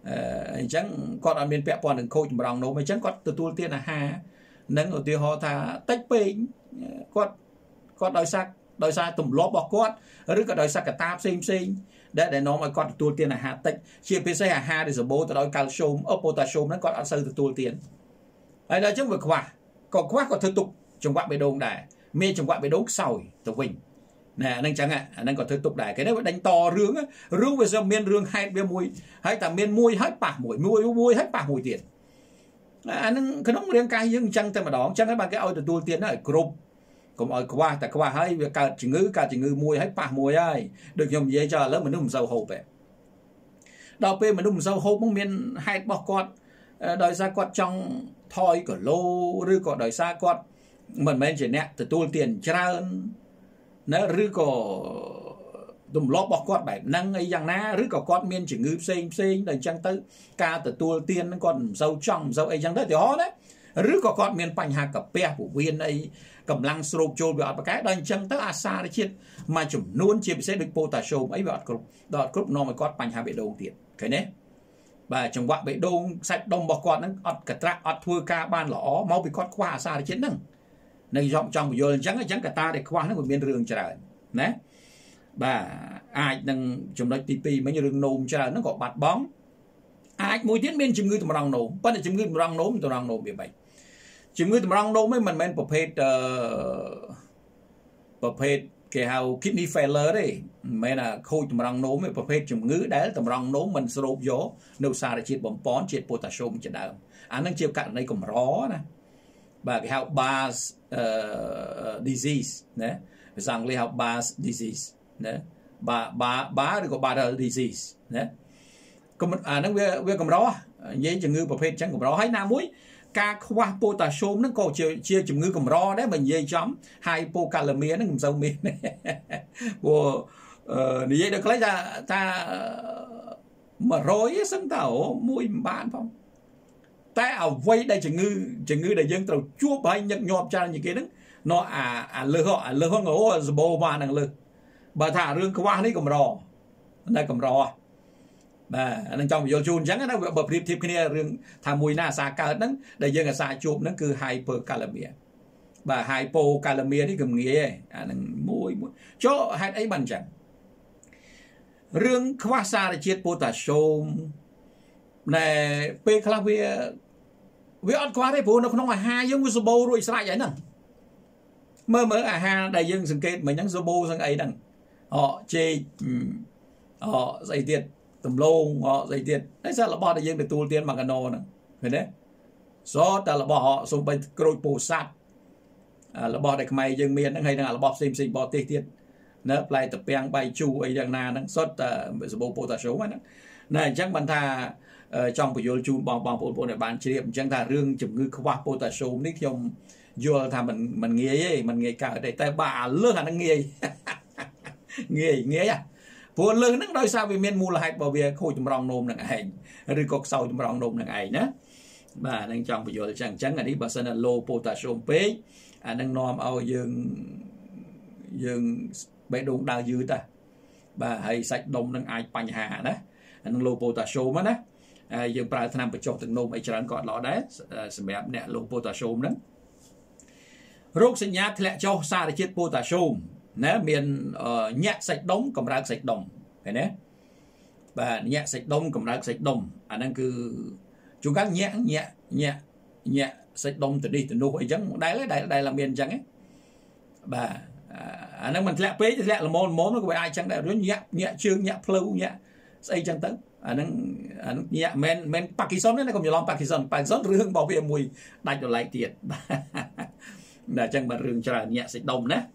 chẳng con ở miền bẹt còn đừng khôi tụm rong nô mấy chẳng con từ tu tiên là ha nâng ở tiêu họ thà tách pin con con đòi sắc đòi xa tụm lóp bọc quát rồi có đòi xa cả táp xinh xinh để để nó mà con tu tiên là hạ tích chia pê xê ha để bố từ đòi calcium ở potassium nó còn ăn sâu từ tu tiên ấy đó chứ vừa khoa còn khoa còn thực tục trong quạ bê đông đài mê trong quạ bê đông sỏi từ mình nè nên chẳng ạ nên còn thực tục đài cái đấy đánh to rướng á rướng về giờ miên rướng hai bên mùi hay ta miên mùi hết bạc mùi mùi mùi hết bạc mùi tiền anh cái nó liên cai nhưng chẳng thêm mà đó chẳng các bạn cái ôi từ tu tiên nó ở group cũng ở qua tại qua hay việc cả chữ ngữ cả chữ ngữ mùi hay bạc mùi ai được nhầm dễ cho lớn mình đúng dầu hộp vậy đào pe mình đúng dầu hộp mong miền hai bọc con đòi ra con trong thoi của lô rư có đòi xa con mình men chỉ nè từ tu tiền trơn nó rư có đùm lót bọc con bảy năng ấy rằng ná rư có con miền chữ ngữ xinh xinh đòi trăng tới ca từ tu tiền nó còn dầu trong dầu ấy chẳng đấy thì họ đấy rư có con miền bành hà cặp pe của viên ấy cầm lăng stroke trôi vào cái đây chân tới asa đấy chết mà chúng luôn chia sẽ được potassium ấy vào group đọt group nó mới có bành hà bị đông tiền cái đấy và trong quạ bị đông sạch đông bọc con nó ọt cả tra ọt thua ca ban lỏ mau bị con qua asa đấy chết nâng này dọn trong vô trắng trắng cả ta để qua nó một miền rừng trời nè và ai đang trong đó tê pê mấy như rừng nôm trời nó có bạt bóng ai mùi tiến bên chim ngư tụm rong nôm bắt được chim ngư tụm rong nôm tụm rong nôm bị bệnh chim ngư tụm rong nôm mấy mình menประเภทประเภทcái hào kidney failure đấy mấy là khôi tụm rong nôm mấy ประเภท chim ngư đấy tụm rong nôm mình stroke gió nêu xa để chết bom pón chết potassium chết đau anh đang chịu cạn đây cũng rõ nè và cái hào Bars disease nè rằng lấy hào Bars disease nè ba ba ba rồi có Bars disease nè còn à nó về về cầm rõ vậy chừng ngưประเภท chẳng cầm rõ hay nam muối ca khoa potassium nó có chia chia chừng ngư cầm rõ đấy mình dây chấm hypocalemia nó cầm sâu miên của như vậy được lấy ra ta mà rối sân tàu mũi bạn không ta ở vây đây chừng ngư chừng ngư để dân tàu chua bay nhận nhọp ra như kia đó nó à à lơ họ à lơ họ ngố bồ mà năng lơ bà thả rương qua này cầm rò đây cầm rò bà năng trong vô chun chẳng nó bập rịp thiệp kia rương tham mùi na xa cao nắng đây dân là xa chụp nó cứ hypercalemia bà hypocalemia thì cầm nghĩa à năng mùi cho hai ấy bằng chẳng rương qua xa là chết potassium này pe khla về về ăn qua đấy bố nó không phải hai giống với bô rồi sai vậy nè mơ mơ à ha đại dương sừng kết mấy nhắn bô sang ấy đằng họ chê họ dày tiền tầm lô họ dày tiền đấy sao là bỏ đại dương để tu tiền bằng cái nô nè phải đấy số ta là bỏ họ xuống bên cối bồ sát là bỏ đại mày dương miền nó hay là bỏ xem xem bỏ tiền tiền nó lại tập bèn bay chu ấy đằng na nó sót bô bô ta số này này chắc bạn thà trong buổi vô chu bong bong bồn để bàn chia chẳng thà rương chụp ngư khoa potassium nick trong vô thà mình mình nghe ấy mình nghe cả đây tay bà lơ hả nó nghe nghe nghe à phụ lơ nó đôi sao vì miền mù là hai bảo vệ khôi chùm rong nôm đằng ảnh rồi cột sầu chùm rong nôm đằng ảnh nhá bà đang trong buổi vô chẳng chẳng là đi bà là low potassium p à đang nom ao dương dương bé đụng đào dư ta bà hay sạch đông đang ai bành hà đó đang low potassium á đó dương pra tham bạch cho từng nôm ấy chẳng còn lọ đấy xem đẹp nè low potassium đó rốt sinh nhát lẹ cho xa để chết potassium nè miền nhẹ sạch đông cầm ra sạch đông phải nè và nhẹ sạch đông cầm ra sạch đông anh đang cứ chúng các nhẹ nhẹ nhẹ nhẹ sạch đông từ đi từ nô ấy chẳng đây đây đây là miền chẳng ấy và anh đang mình lẹ pế lẹ là môn món nó có ai chẳng đại rất nhẹ nhẹ chương nhẹ flow nhẹ xây chẳng tới anh đang anh nhẹ men men Pakistan đấy không nhiều lòng Pakistan Pakistan rương bảo vệ mùi đánh được lại tiền là chẳng bà rừng cho nhẹ sạch đông nè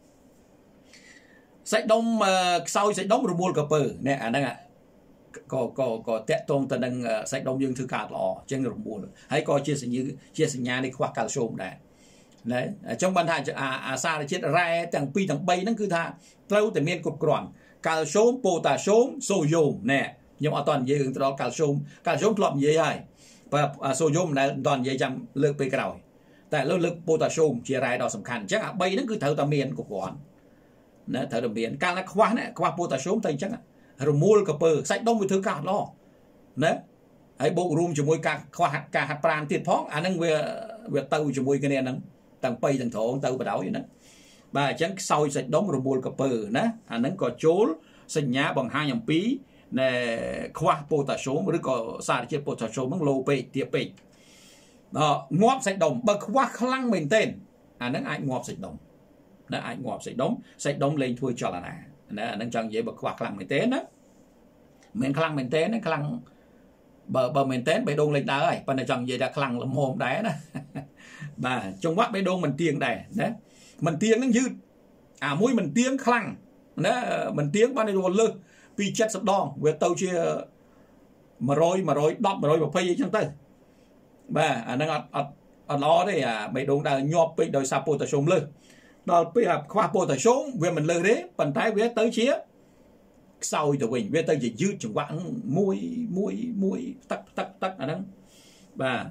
sạch đông sau sạch đông rồi mua cà phê nè anh đang ạ có có có tẹt tôn ta đang sạch đông dương thư cả lò chân rồi mua hay coi chia sẻ như chia sẻ nhà đi khoa calcium này đấy trong ban thai à à xa là chết ra tầng pi tầng bay nó cứ tha lâu từ miền cục gòn calcium potassium sodium nè nhưng mà toàn dây hướng đó calcium calcium lọm dây hay và sodium là toàn dây chăm lực bị cái đầu tại lực lực potassium chia ra đó sầm khăn chắc à bay nó cứ thở tầm miền cục gòn nè thở tầm miền càng là khoa này khoa potassium tay chắc rồi mua cà phê sạch đông với thứ cả lo nè ấy bộ room cho môi cả khoa hạt cả hạt pran tiệt phóng anh đang về về tàu cho môi cái này nè tầng pay tầng thổ tàu vào đó vậy đó bà chẳng sau sạch đóng rồi mua cà phê nè anh đang có chốn sinh nhá bằng hai nhầm pí nè khoa potassium rồi có xa chết potassium bằng lô pe tiệp pe đó ngóp sạch đồng bậc khoa khăng mình tên anh đang ai ngóp sạch đồng nè ai ngóp sạch đóng sạch đóng lên thui cho là nè nè anh đang chẳng dễ bậc khoa khăng mình tên đó mình khăng mình tên nó khăng bờ bờ mình tên bê đôn lên đá ấy và này chẳng dễ đã khăng là mồm đá đó bà trong mắt bê đôn mình tiếng đây đấy mình tiếng nó dư à mũi mình tiếng khăng đấy mình tiếng ban này đồ lư vì chất sập đòn về tàu chia mà rồi mà rồi đọc mà rồi mà phây chẳng tới bà anh đang ở ở đó đấy à bê đôn đã nhọp bị đôi sa potassium lư đó bây giờ khoa potassium về mình lư đấy bàn tay về tới chia sau thì mình về tới chỉ dư chẳng quãng mũi mũi mũi tắc tắc tắc ở đó bà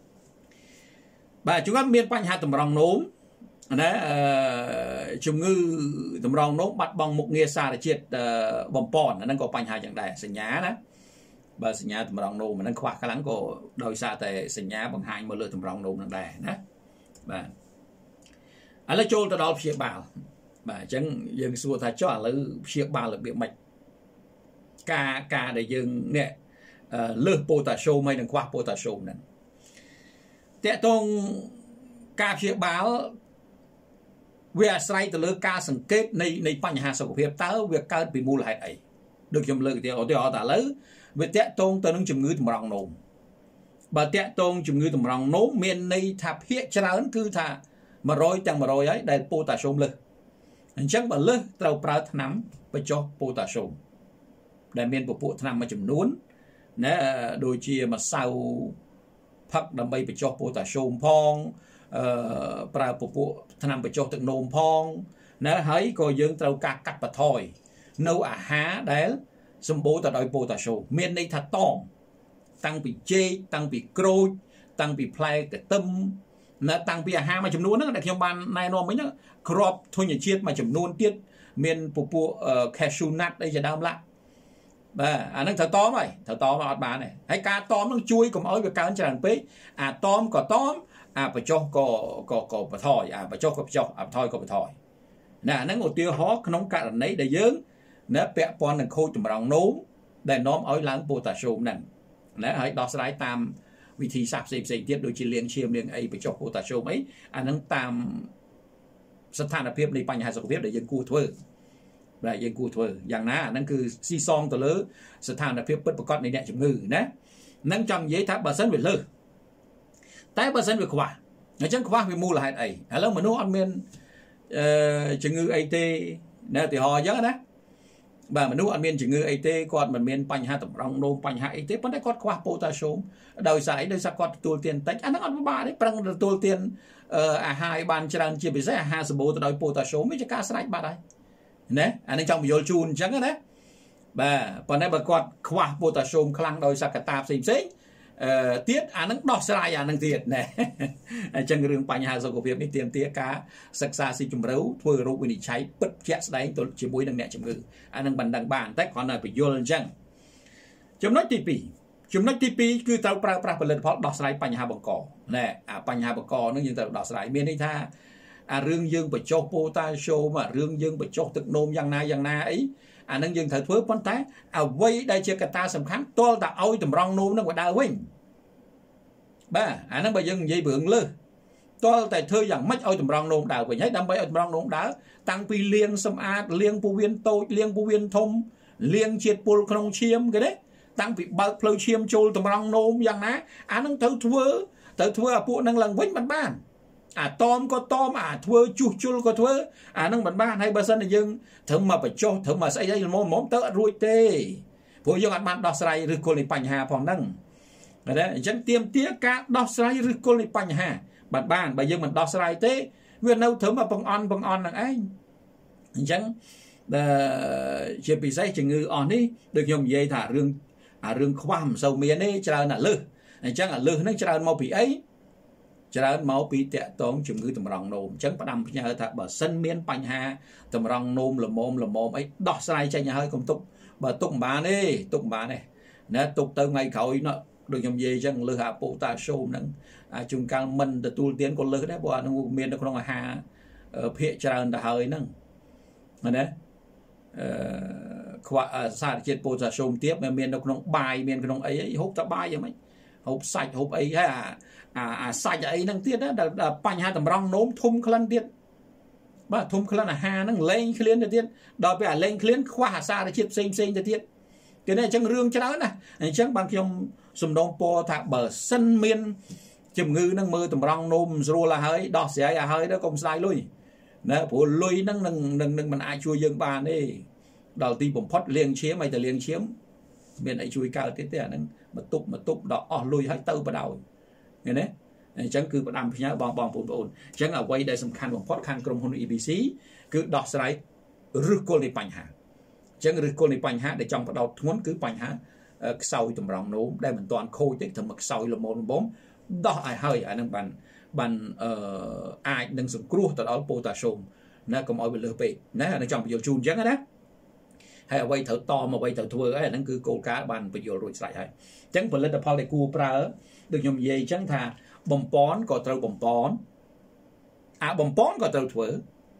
bà chúng ta miền Bắc hạt tầm rong nốm đấy chung ngư tầm rong nốm bắt bằng một nghề xa để triệt bom pòn nó đang có bánh hai chẳng đại sừng nhá đó bà sừng nhá tầm rong nốm mà đang khoác cái lắng của đôi xa tại sừng nhá bằng hai mà lựa tầm rong nốm đang đại đó bà anh lấy trôi từ đó phía bảo bà chẳng dừng xua thay cho là phía bảo là bị mạch ca ca để dừng nè lơ potassium hay đừng khoác potassium nàyแต่ตรงการเชื่อบ้าเวลาใส่ตัวเลือกการสังเกตในในปัญหาสุขภาพเต้าเวลาเกิดเป็นมูลเหตุไอโดยจำเลยเดียวเดียวแต่เลยเวลาแต่ตรงตัวนึงจุ่มงือตุ่มรองนมบ่แต่ตรงจุ่มงือตุ่มรองนมเมียนในทับเพี้ยชนะนั้นคือถ้ามาโรยจังมาโรยไอ้ได้โพแทสเซียมเลยอันจังบ่เลยเราปราถนาไปจ่อโพแทสเซียมได้เมียนปุปุถนามาจุ่มนู้นนะโดยเชี่ยมาเศร้าพักดำไปไปจ่อโพแทสเซียมพองปลาปุปุถนำไปจ่อตึกนมพองนะให้ก็ยังเรากักกัดปะทอยนูอาหาได้สมบูรณ์แต่โดยโพแทสเซียมเมียนในถัดต้องตั้งปีเจตั้งปีโกรยตั้งปีพลายแต่ตึม nè tăng bia ha mà chấm nôn đó đại khiêm ban này nó mới nhá crop thôi nhà chiết mà chấm nôn tiết miền pù pù cashew nut đây giờ đam lạ và anh đang thở tóm rồi thở tóm mà bạn này hay cá tóm nó chui cũng ơi về cá tràn pế à tóm có tóm à phải cho có có có phải thỏi à phải cho có cho à thỏi có phải thỏi nè nó một tiêu hóa nóng cả lấy để dướng nó bẹ pon là khôi chùm rong nấu để nóm ơi láng potassium nè nè hãy đo sải tamวิธีสับเสพติดโดยจีเลี้ยงเชียมเลี้ยงไอไปจอกโพตาโชมไออันนั้นตามสถานภาพในปัญหาสุขภาพได้ยังกู้ทั่วได้ยังกู้ทั่วอย่างนั้นนั่นคือซีซองตัวเลือสถานภาพเปิดประกอบในเนี่ยจมือนะนั่งจังยี่ทับบาสันเวลเลอร์แต่บาสันเวลขวาในจังขวาเป็นมูลหายไอแล้วมนุษย์อันเป็นจงือไอเตเนี่ยติหอเยอะนะbà mình nuôi ăn miên chỉ ngư ấy tê còn mình miên bánh ha tập rong nôm bánh ha ấy tê vẫnได้còn qua potassium đời sải đời sao còn tuột tiền tách anh nó ăn với bà đấy bằng tuột tiền à hai bàn tràn chia bị rẻ hai số bộ từ đời potassium mới cho cá sải bà đây nè anh ấy trong vô chun chẳng đấy bà còn đây bà còn qua potassium khăng đời sao cả tạp xìm xí tiết anh nó đọt sải anh nó tiệt nè chẳng riêng bánh ha sau cuộc việc đi tiền tiết cá sắc xa xì chùm rấu thôi rồi mình cháy bứt chết đấy tôi chỉ mũi đằng nè chùm ngư anh đang bàn đằng bàn tách còn là bị vô lên chăng chùm nói tê pê chùm nói tê pê cứ tao pra pra phần lên phó đọt sải bánh ha bằng cỏ nè à bánh ha bằng cỏ nó như tao đọt sải miền đây tha à riêng dương phải cho potassium mà riêng dương phải cho thực nôm yang na yang na ấy à nâng dương thời phước vấn té à vây đây chưa cả ta sầm kháng tôi ta ôi tầm rong nôm nó còn đau quên ba à nó bây giờ dây bượng lư tôi tại thưa rằng mất ôi tầm rong nôm đào về nhảy đâm bay ôi tầm rong nôm đá tăng pi liên xâm át liên pu viên tôi liên pu viên thông liên triệt pol không chiêm cái đấy tăng bị bật phơi chiêm trôi tầm rong nôm yang ná à nó thưa thưa thưa thưa phụ năng lần vĩnh bản ban à tom có tom à thưa chu chu có thưa à năng bản ban hay bờ sân là dương thử mà phải cho thử mà xây ra món món tớ ruồi tê phụ dương ăn bạn đo sài rồi cô này bành hà phòng năng đấy chẳng tiêm tía cá đo sài rồi cô này bành hà bạn ban bây giờ mình đo sài thế nguyên đâu thử mà bằng on bằng on là anh chẳng chỉ bị say chừng ngư on đi được dùng dây thả rương à rương khoam sầu miền ấy cho là lư chẳng là lư nó cho mau bị ấy cho mau bị tẹt tốn chừng ngư tầm rong nôm chẳng bắt đâm nhà thả bờ sân miền bành hà tầm rong nôm là mồm là mồm ấy đo sài chạy nhà hơi công tục bờ tục bà này tục bà này nè tục từ ngày khởi nó được dùng dây chẳng lư hạ potassium nâng à chúng ta mình được tu tiến con lư đấy bọn nó miền nó không là hà phía tràn đã hơi nâng mà đấy khoa xa chết potassium tiếp mà miền nó không bài miền nó ấy hút ta bài vậy mấy hút sạch hút ấy hay à à à sạch ấy nâng tiết đó là bánh hai tầm rong nôm thum khăn tiết ba thum khăn là hà nâng lên khliên được tiết đòi phải lên khliên khoa xa để chết xinh xinh được tiết cái này chẳng rương cho đó nè chẳng bằng khi ông sum đông po thạc bờ sân miền chùm ngư nâng mơ tầm rong nôm rồi là hơi đọt xé à hơi đó công sai lui nè phụ lui nâng nâng nâng nâng mình ai chui dương bàn đi đầu tiên bùng phốt liên chiếm mày từ liên chiếm miền ấy chui cao tiếp theo nâng mà tụt mà tụt đỏ oh, lui hơi tơ vào đầu nghe đấy chẳng cứ bắt đâm nhá bong bong bồn bồn chẳng ở quay đây sầm khăn bùng phốt khăn cầm hôn e bê xê cứ đọt sai rước cô này bành hạ chẳng rước cô này bành hạ để trong bắt đầu muốn cứ bành hạ sau tầm rong nôm đây mình toàn khôi tích thầm mặc sau là một bốn đó ai hơi ai đang bàn bàn ai đang dùng cua từ đó potassium nó còn mọi bị lừa bị nó là trong video chun trắng đó hay là quay thở to mà quay thở thưa ấy nó cứ câu cá bàn video rồi lại hay chẳng phải lên tập phao để cua pra được dùng gì chẳng thà bầm bón có trâu bầm bón à bầm bón có trâu thưa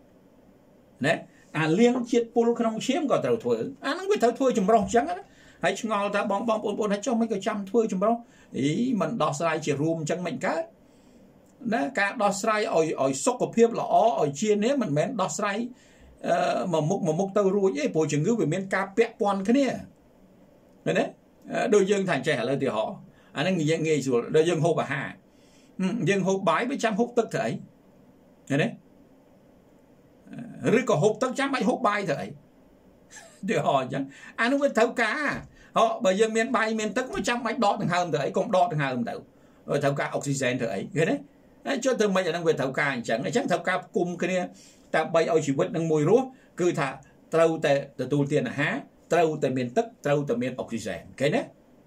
nè à liên chiết pol không chiếm có trâu thưa à nó bị thở thưa chùm rong trắng đó hãy ngồi ta bong bong bồn bồn hãy cho mấy cái trăm thưa chùm rong ý mình đo sai chỉ rùm chẳng mình cá nè cá đo sai ỏi ỏi sốc của phiếp là ó ỏi chia nếu mình men đo sai mà mục mà mục tàu ruồi ấy bộ trưởng ngữ về miền cá pẹt pon cái này đấy đấy đôi dương thành trẻ lên thì họ anh ấy nghề nghề rồi đôi dương hộp à hà dương hộp bái với trăm hộp tức thể đấy đấy rồi có hộp tức trăm mấy hộp bài thể để họ chẳng anh không biết thấu cá họ bởi dương miền bay miền tức mấy trăm mấy đọt thằng hầm thể cũng đọt thằng hầm thể rồi thấu cá oxygen thể cái đấy cho từ bây giờ đang về thấu cá chẳng chẳng thấu cá cùng cái này ta bay ôi chỉ vẫn đang mùi rúa cứ thà trâu tệ từ tu tiền là há trâu từ miền tức trâu từ miền oxygen cái đấy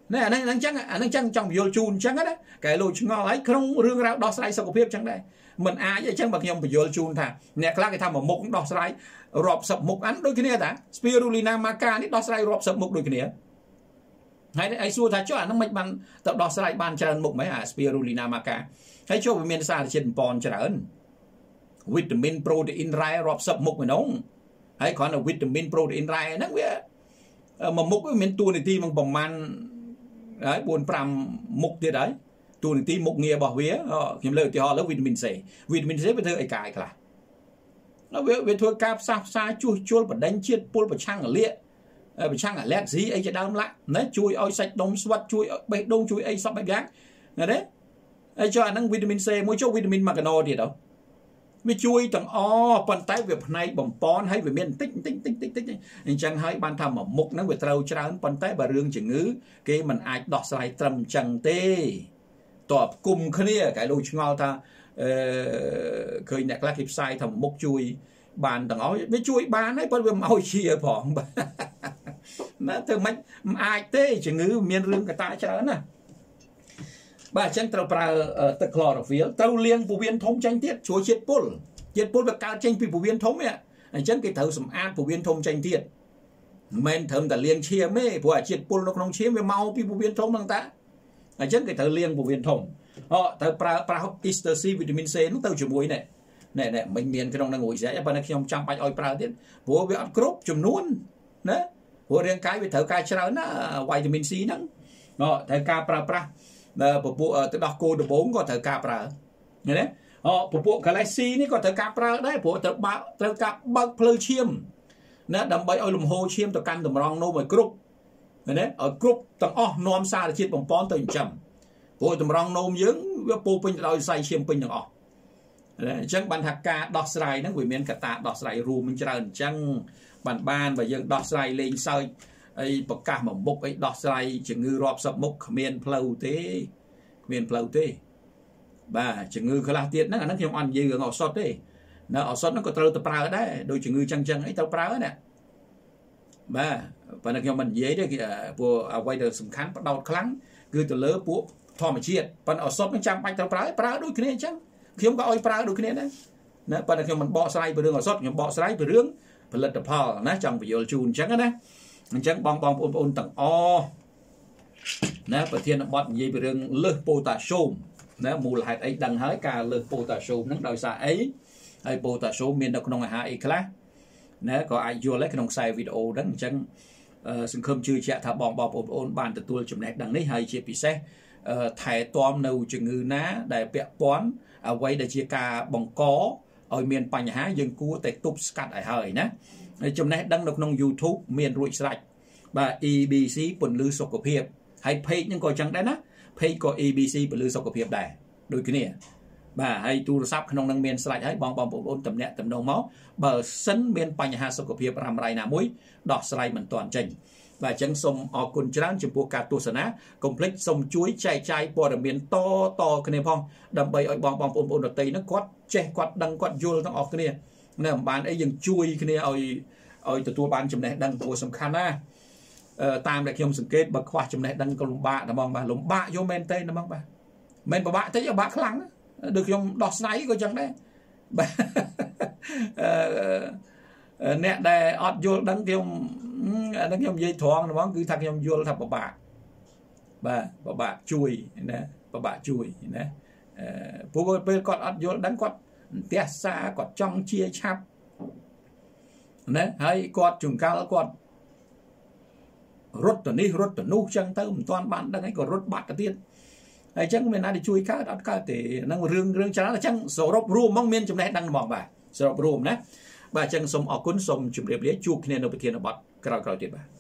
ណែអាហ្នឹងហ្នឹងចឹងអាហ្នឹងចឹងចង់បញ្យល់ជូនចឹងណាកែលោកឆ្ងល់ហើយក្នុងរឿងរ៉ាវដោះស្រាយសុខភាពចឹងដែរមិនអាចអីចឹងបើខ្ញុំបញ្យល់ជូនថាអ្នកខ្លះគេថាមួយមុខដោះស្រាយរាប់សិបមុខអានដូចគ្នាតា Spirulina maca នេះដោះស្រាយរាប់សិបមុខដូចគ្នាហើយឯងសួរថាចុះអាហ្នឹងមិនបានទៅដោះស្រាយបានច្រើនមុខហ្មងអា Spirulina maca ហើយចុះវាមានសារជាតិបំពន់ច្រើនវីតាមីនប្រូតេអ៊ីនរ៉ែរាប់សិបមុខហ្នឹងហើយគ្រាន់តែវីតាមីនប្រូតេអ៊ីនរ៉ែហ្នឹងវាមួយមុខវាមានតួនាទីមកប្រមាណហើយ bốn năm មុខទៀតហើយតួនាទីមុខងាររបស់វាខ្ញុំលើកឧទាហរណ៍លើវីតាមីន C វីតាមីន C វាធ្វើអីកាយខ្លះហើយវាវាធ្វើការផ្សះផ្សាជួសជុលបណ្ដេញជាតិពុលប្រឆាំងអាលៀកប្រឆាំងអាឡែកស៊ីអីជាដើមឡាក់ណាជួយឲ្យសាច់ដុំស្វិតជួយឲ្យបេះដូងជួយអីសពបែបយ៉ាងណាទេហើយចុះអាហ្នឹងវីតាមីន C មួយចុះវីតាមីនម៉ាកាណូទៀតទៅវាជួយទាំងអប៉ុន្តែវាផ្នែកបំពន់ហើយវាមានតិចតិចតិចតិចតិចអញ្ចឹងហើយបានថាមួយមុខហ្នឹងវាត្រូវច្រើនប៉ុន្តែបើរឿងជំងឺគេមិនអាចដោះស្រាយត្រឹមអញ្ចឹងទេតបគុំគ្នាគេលោកឆ្ងល់ថាអឺឃើញអ្នកខ្លះគេផ្សាយថាមុខជួយបានទាំងអស់វាជួយបានហើយប៉ុន្តែវាមិនឲ្យជាផងណាធ្វើមិនមិនអាចទេជំងឺមានរឿងកត្តាច្រើនណាបាទអញ្ចឹងត្រូវប្រើទឹក chlorophyll ត្រូវលាងពោះវៀនធំចេញទៀតជួយជាតិពុលជាតិពុលវាកើតចេញពីពោះវៀនធំហ្នឹងអញ្ចឹងគេត្រូវសម្អាតពោះវៀនធំចេញទៀតមិនមែនត្រឹមតែលាងឈាមទេព្រោះអាជាតិពុលនៅក្នុងឈាមវាមកពីពោះវៀនធំហ្នឹងតាអញ្ចឹងគេត្រូវលាងពោះវៀនធំអូត្រូវប្រើប្រាស់ Easter C វីតាមីន C ហ្នឹងទៅជាមួយនេះណែណែមិនមានក្នុងនឹងរួចស្រេចប៉ុន្តែខ្ញុំចាំបាច់ឲ្យប្រើទៀតព្រោះវាអត់គ្រប់ចំនួនណាព្រោះរាងកាយវាត្រូវការច្រើនណាវីតាមីន C ហ្នឹងអូត្រូវការប្រើប្រាស់ពពួកទៅដោះគោដំបងក៏ត្រូវការប្រើឃើញទេអូពពួកកាឡេស៊ីនេះក៏ត្រូវការប្រើដែរព្រោះត្រូវបើកត្រូវការបើកភ្លើឈាមណាដើម្បីឲ្យលំហូរឈាមទៅកាន់តម្រងនោមឲ្យគ្រប់ឃើញទេឲ្យគ្រប់ទាំងអស់នាំសារជាតិបំពន់ទៅចិញ្ចឹមព្រោះតម្រងនោមយើងវាពោពេញទៅដោយសរសៃឈាមពេញទាំងអស់អញ្ចឹងបានថាការដោះស្រាយហ្នឹងវាមានកត្តាដោះស្រាយរួមមិនច្រើនអញ្ចឹងបានបានបើយើងដោះស្រាយលេងសើចអីប្រកាសមួយមុខអីដោះស្រាយជំងឺរាប់សិបមុខគ្មានផ្លូវទេគ្មានផ្លូវទេបាទជំងឺខ្លះទៀតហ្នឹងអាហ្នឹងខ្ញុំអត់និយាយរឿងឱសថទេណាឱសថហ្នឹងក៏ត្រូវទៅប្រើដែរដោយជំងឺចឹងចឹងអីត្រូវប្រើណាបាទប៉ុន្តែខ្ញុំមិននិយាយទេព្រោះអ្វីដែលសំខាន់បដោតខ្លាំងគឺទៅលើពួកធម្មជាតិប៉ុន្តែឱសថមិនចាំបាច់ត្រូវប្រើប្រើដូចគ្នាអញ្ចឹងខ្ញុំក៏ឲ្យប្រើដូចគ្នាដែរណាប៉ុន្តែខ្ញុំមិនបកស្រាយពីរឿងឱសថខ្ញុំបកស្រាយពីរឿងផលិតផលណាចង់បញ្យល់ជូនអញ្ចឹងណាអញ្ចឹងបងបងប្អូនទាំងអស់ណាប្រធានបទនិយាយពីរឿងលើសប៉ូតាស្យូមណាមូលហេតុអីដឹងហើយការលើសប៉ូតាស្យូមហ្នឹងដោយសារអីហើយប៉ូតាស្យូមមាននៅក្នុងអាហារអីខ្លះណាក៏អាចយល់ដែរក្នុងខ្សែវីដេអូហ្នឹងអញ្ចឹងសង្ឃឹមជឿជាក់ថាបងបងប្អូនបានទទួលចំណេះដឹងនេះហើយជាពិសេសថែទាំនៅជំងឺណាដែលពាក់ព័ន្ធអ្វីដែលជាការបង្កឲ្យមានបញ្ហាយើងគួរតែទប់ស្កាត់ឲ្យហើយណាចំណេះដឹងនៅក្នុង YouTube មានរួចស្រេចបាទ E B C ពន្លឺសុខភាពហើយ page ហ្នឹងក៏អញ្ចឹងដែរណា page ក៏ E B C ពន្លឺសុខភាពដែរដូចគ្នាបាទហើយទូរស័ព្ទក្នុងហ្នឹងមានស្រេចហើយបងបងប្អូនតំណាក់តំណងមកបើសិនមានបញ្ហាសុខភាពរ៉ាំរ៉ៃណាមួយដោះស្រាយមិនទាន់ចេញបាទអញ្ចឹងសូមអរគុណច្រើនចំពោះការទស្សនាកុំភ្លេចសូមជួយចែកចាយព័ត៌មានតតគ្នាផងដើម្បីឲ្យបងបងប្អូនដទៃហ្នឹងគាត់ចេះគាត់ដឹងគាត់យល់ទាំងអស់គ្នាណាមិនបានអីយើងជួយគ្នាឲ្យឲ្យទទួលបានចំណេះដឹងព្រោះសំខាន់ណាតាមដែលខ្ញុំសង្កេតបើខ្វះចំណេះដឹងក៏លំបាកតែបងបាទលំបាកយកមែនទេតែបងបាទមិនពិបាកតិចពិបាកខ្លាំងដូចខ្ញុំដោះស្រាយក៏ចឹងដែរបាទអ្នកដែលអត់យល់ដឹងខ្ញុំអានេះខ្ញុំនិយាយត្រង់ហ្មងគឺថាខ្ញុំយល់ថាពិបាកបាទពិបាកជួយណាពិបាកជួយណាព្រោះពេលគាត់អត់យល់ដឹងគាត់ផ្ទះសារគាត់ចង់ជាឆាប់ណាហើយគាត់ចង្កល់គាត់រត់ទៅនេះរត់ទៅនោះចឹងទៅមិនទាន់បានដឹងអីក៏រត់បាត់ទៅទៀតហើយចឹងមានណាដែលជួយកើតអត់កើតទេហ្នឹងរឿងរឿងច្រើនអញ្ចឹងសរុបរួមហ្មងមានចំណេះដឹងហ្មងបាទសរុបរួមណាបាទអញ្ចឹងសូមអរគុណសូមជម្រាបលាជួបគ្នានៅប្រធានបទក្រោយៗទៀតបាទ